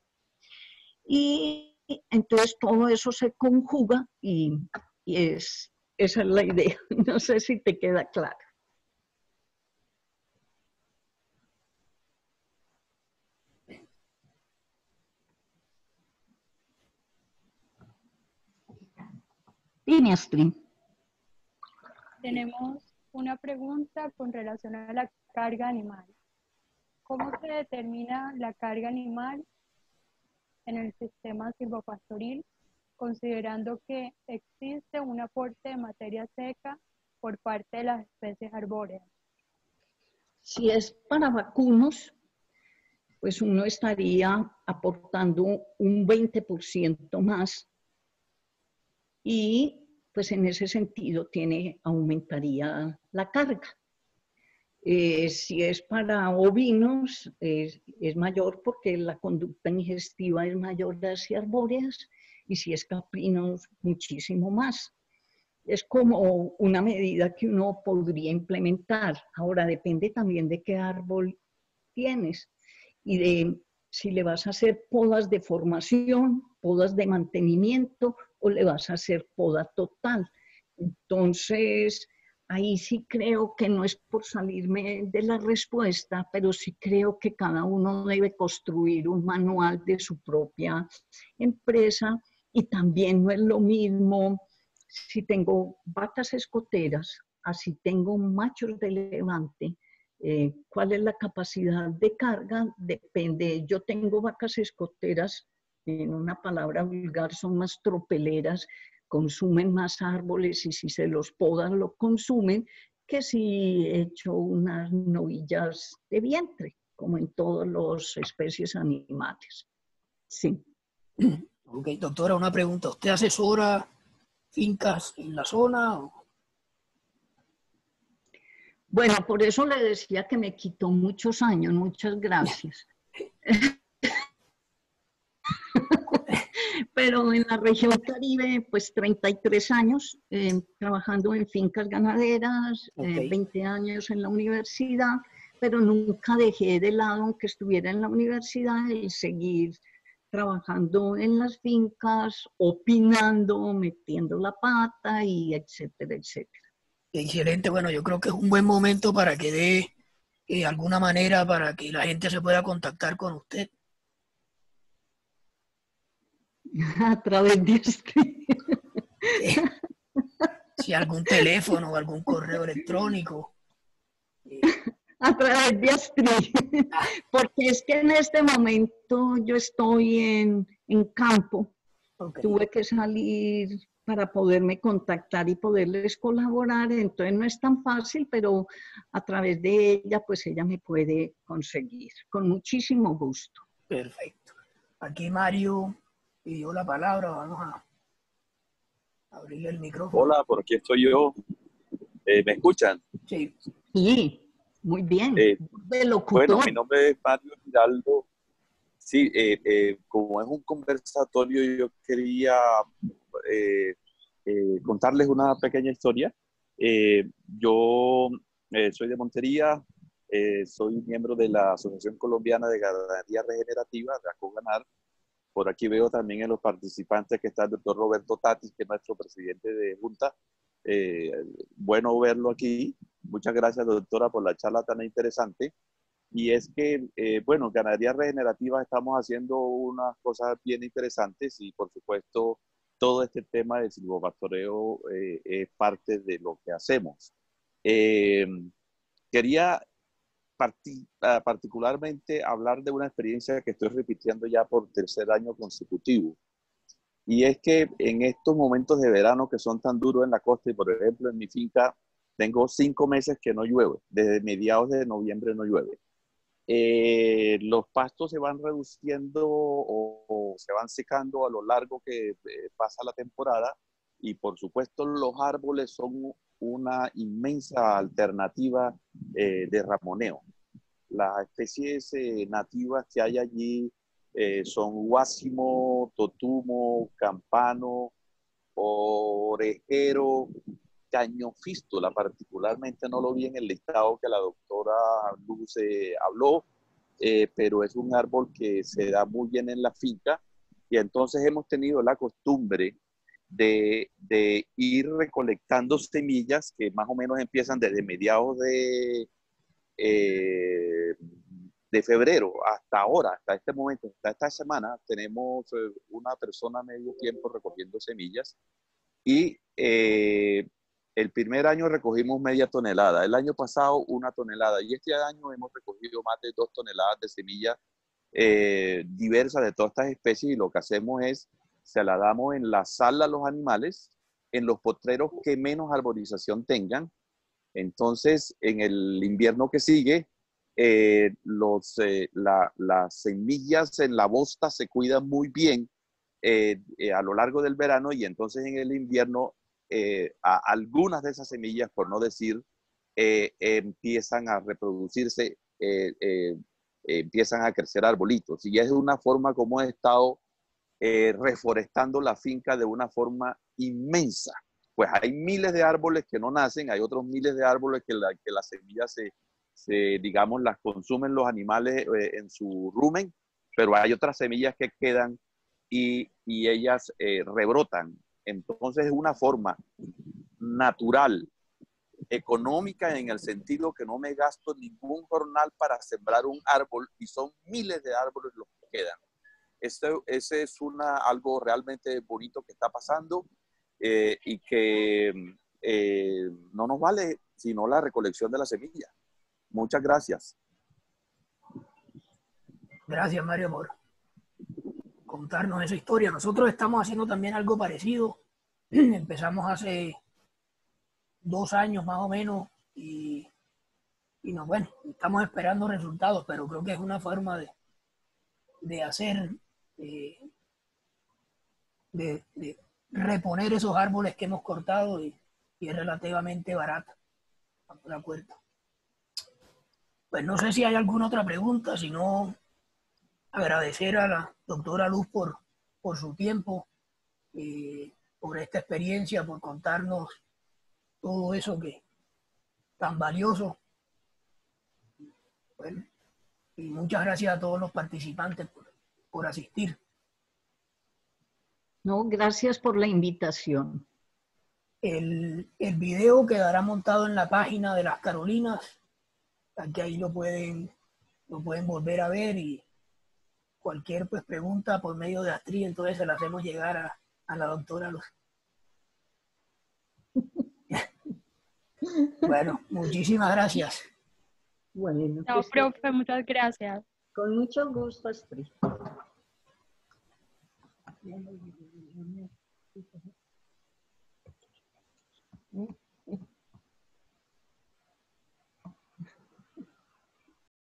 Y entonces todo eso se conjuga y esa es la idea. No sé si te queda claro. Dime, Astrid. Tenemos una pregunta con relación a la carga animal. ¿Cómo se determina la carga animal en el sistema silvopastoril, considerando que existe un aporte de materia seca por parte de las especies arbóreas? Si es para vacunos, pues uno estaría aportando un 20% más y pues en ese sentido aumentaría la carga. Si es para ovinos, es mayor porque la conducta ingestiva es mayor hacia arbóreas, y si es caprinos, muchísimo más. Es como una medida que uno podría implementar. Ahora, depende también de qué árbol tienes y de si le vas a hacer podas de formación, podas de mantenimiento o le vas a hacer poda total. Entonces, ahí sí creo que no es por salirme de la respuesta, pero sí creo que cada uno debe construir un manual de su propia empresa, y también no es lo mismo si tengo vacas escoteras, así tengo machos de levante. ¿Cuál es la capacidad de carga? Depende. Yo tengo vacas escoteras, en una palabra vulgar, son más tropeleras, consumen más árboles y si se los podan lo consumen, que si he hecho unas novillas de vientre, como en todas las especies animales. Sí. Ok, doctora, una pregunta. ¿Usted asesora fincas en la zona? Bueno, por eso le decía que me quitó muchos años. Muchas gracias. Pero en la región Caribe, pues 33 años trabajando en fincas ganaderas, 20 años en la universidad, pero nunca dejé de lado, aunque estuviera en la universidad, el seguir trabajando en las fincas, opinando, metiendo la pata y etcétera, etcétera. Excelente, bueno, yo creo que es un buen momento para que dé alguna manera para que la gente se pueda contactar con usted. A través de este. Si algún teléfono o algún correo electrónico. A través de Astrid, porque es que en este momento yo estoy en campo, Okay. Tuve que salir para poderme contactar y poderles colaborar, entonces no es tan fácil, pero a través de ella, pues ella me puede conseguir, con muchísimo gusto. Perfecto. Aquí Mario pidió la palabra, vamos a abrirle el micrófono. Hola, por aquí estoy yo. ¿Me escuchan? Sí. Sí, muy bien. De locutor. Bueno, mi nombre es Mario Giraldo. Sí, como es un conversatorio, yo quería contarles una pequeña historia. Yo soy de Montería, soy miembro de la Asociación Colombiana de Ganadería Regenerativa, de ACOGANAR. Por aquí veo también en los participantes que está el doctor Roberto Tatis, que es nuestro presidente de Junta. Bueno verlo aquí. Muchas gracias, doctora, por la charla tan interesante. Y es que, bueno, Ganadería Regenerativa estamos haciendo unas cosas bien interesantes y, por supuesto, todo este tema del silvopastoreo es parte de lo que hacemos. Quería particularmente hablar de una experiencia que estoy repitiendo ya por tercer año consecutivo. Y es que en estos momentos de verano que son tan duros en la costa, y por ejemplo en mi finca tengo 5 meses que no llueve, desde mediados de noviembre no llueve. Los pastos se van reduciendo o se van secando a lo largo que pasa la temporada, y por supuesto los árboles son una inmensa alternativa de ramoneo. Las especies nativas que hay allí son guásimo, totumo, campano, orejero, cañofístula particularmente, no lo vi en el listado que la doctora Luz habló, pero es un árbol que se da muy bien en la finca, y entonces hemos tenido la costumbre de ir recolectando semillas que más o menos empiezan desde mediados de febrero hasta ahora, hasta este momento, hasta esta semana. Tenemos una persona medio tiempo recogiendo semillas, y el primer año recogimos media tonelada, el año pasado 1 tonelada, y este año hemos recogido más de 2 toneladas de semillas diversas de todas estas especies, y lo que hacemos es, se la damos en la sal a los animales, en los potreros que menos arborización tengan. Entonces, en el invierno que sigue, las semillas en la bosta se cuidan muy bien a lo largo del verano, y entonces en el invierno algunas de esas semillas, por no decir, empiezan a reproducirse, empiezan a crecer arbolitos, y es una forma como he estado reforestando la finca de una forma inmensa. Pues hay miles de árboles que no nacen, hay otros miles de árboles que las semillas digamos, las consumen los animales en su rumen, pero hay otras semillas que quedan y ellas rebrotan. Entonces es una forma natural, económica, en el sentido que no me gasto ningún jornal para sembrar un árbol, y son miles de árboles los que quedan. Ese es algo realmente bonito que está pasando, y que no nos vale sino la recolección de la semilla. Muchas gracias. Gracias, Mario, por contarnos esa historia. Nosotros estamos haciendo también algo parecido. Empezamos hace 2 años más o menos, y bueno, estamos esperando resultados, pero creo que es una forma de hacer, de reponer esos árboles que hemos cortado, y es relativamente barata. Estamos de acuerdo. Pues no sé si hay alguna otra pregunta, si no, agradecer a la doctora Luz por su tiempo, por esta experiencia, por contarnos todo eso que tan valioso. Bueno, y muchas gracias a todos los participantes por asistir. No, gracias por la invitación. El video quedará montado en la página de las Carolinas, que ahí lo pueden volver a ver, y cualquier pues pregunta por medio de Astrid, entonces se la hacemos llegar a la doctora Luz. Bueno, muchísimas gracias. Bueno, No, profe, muchas gracias. con mucho gusto, Astrid.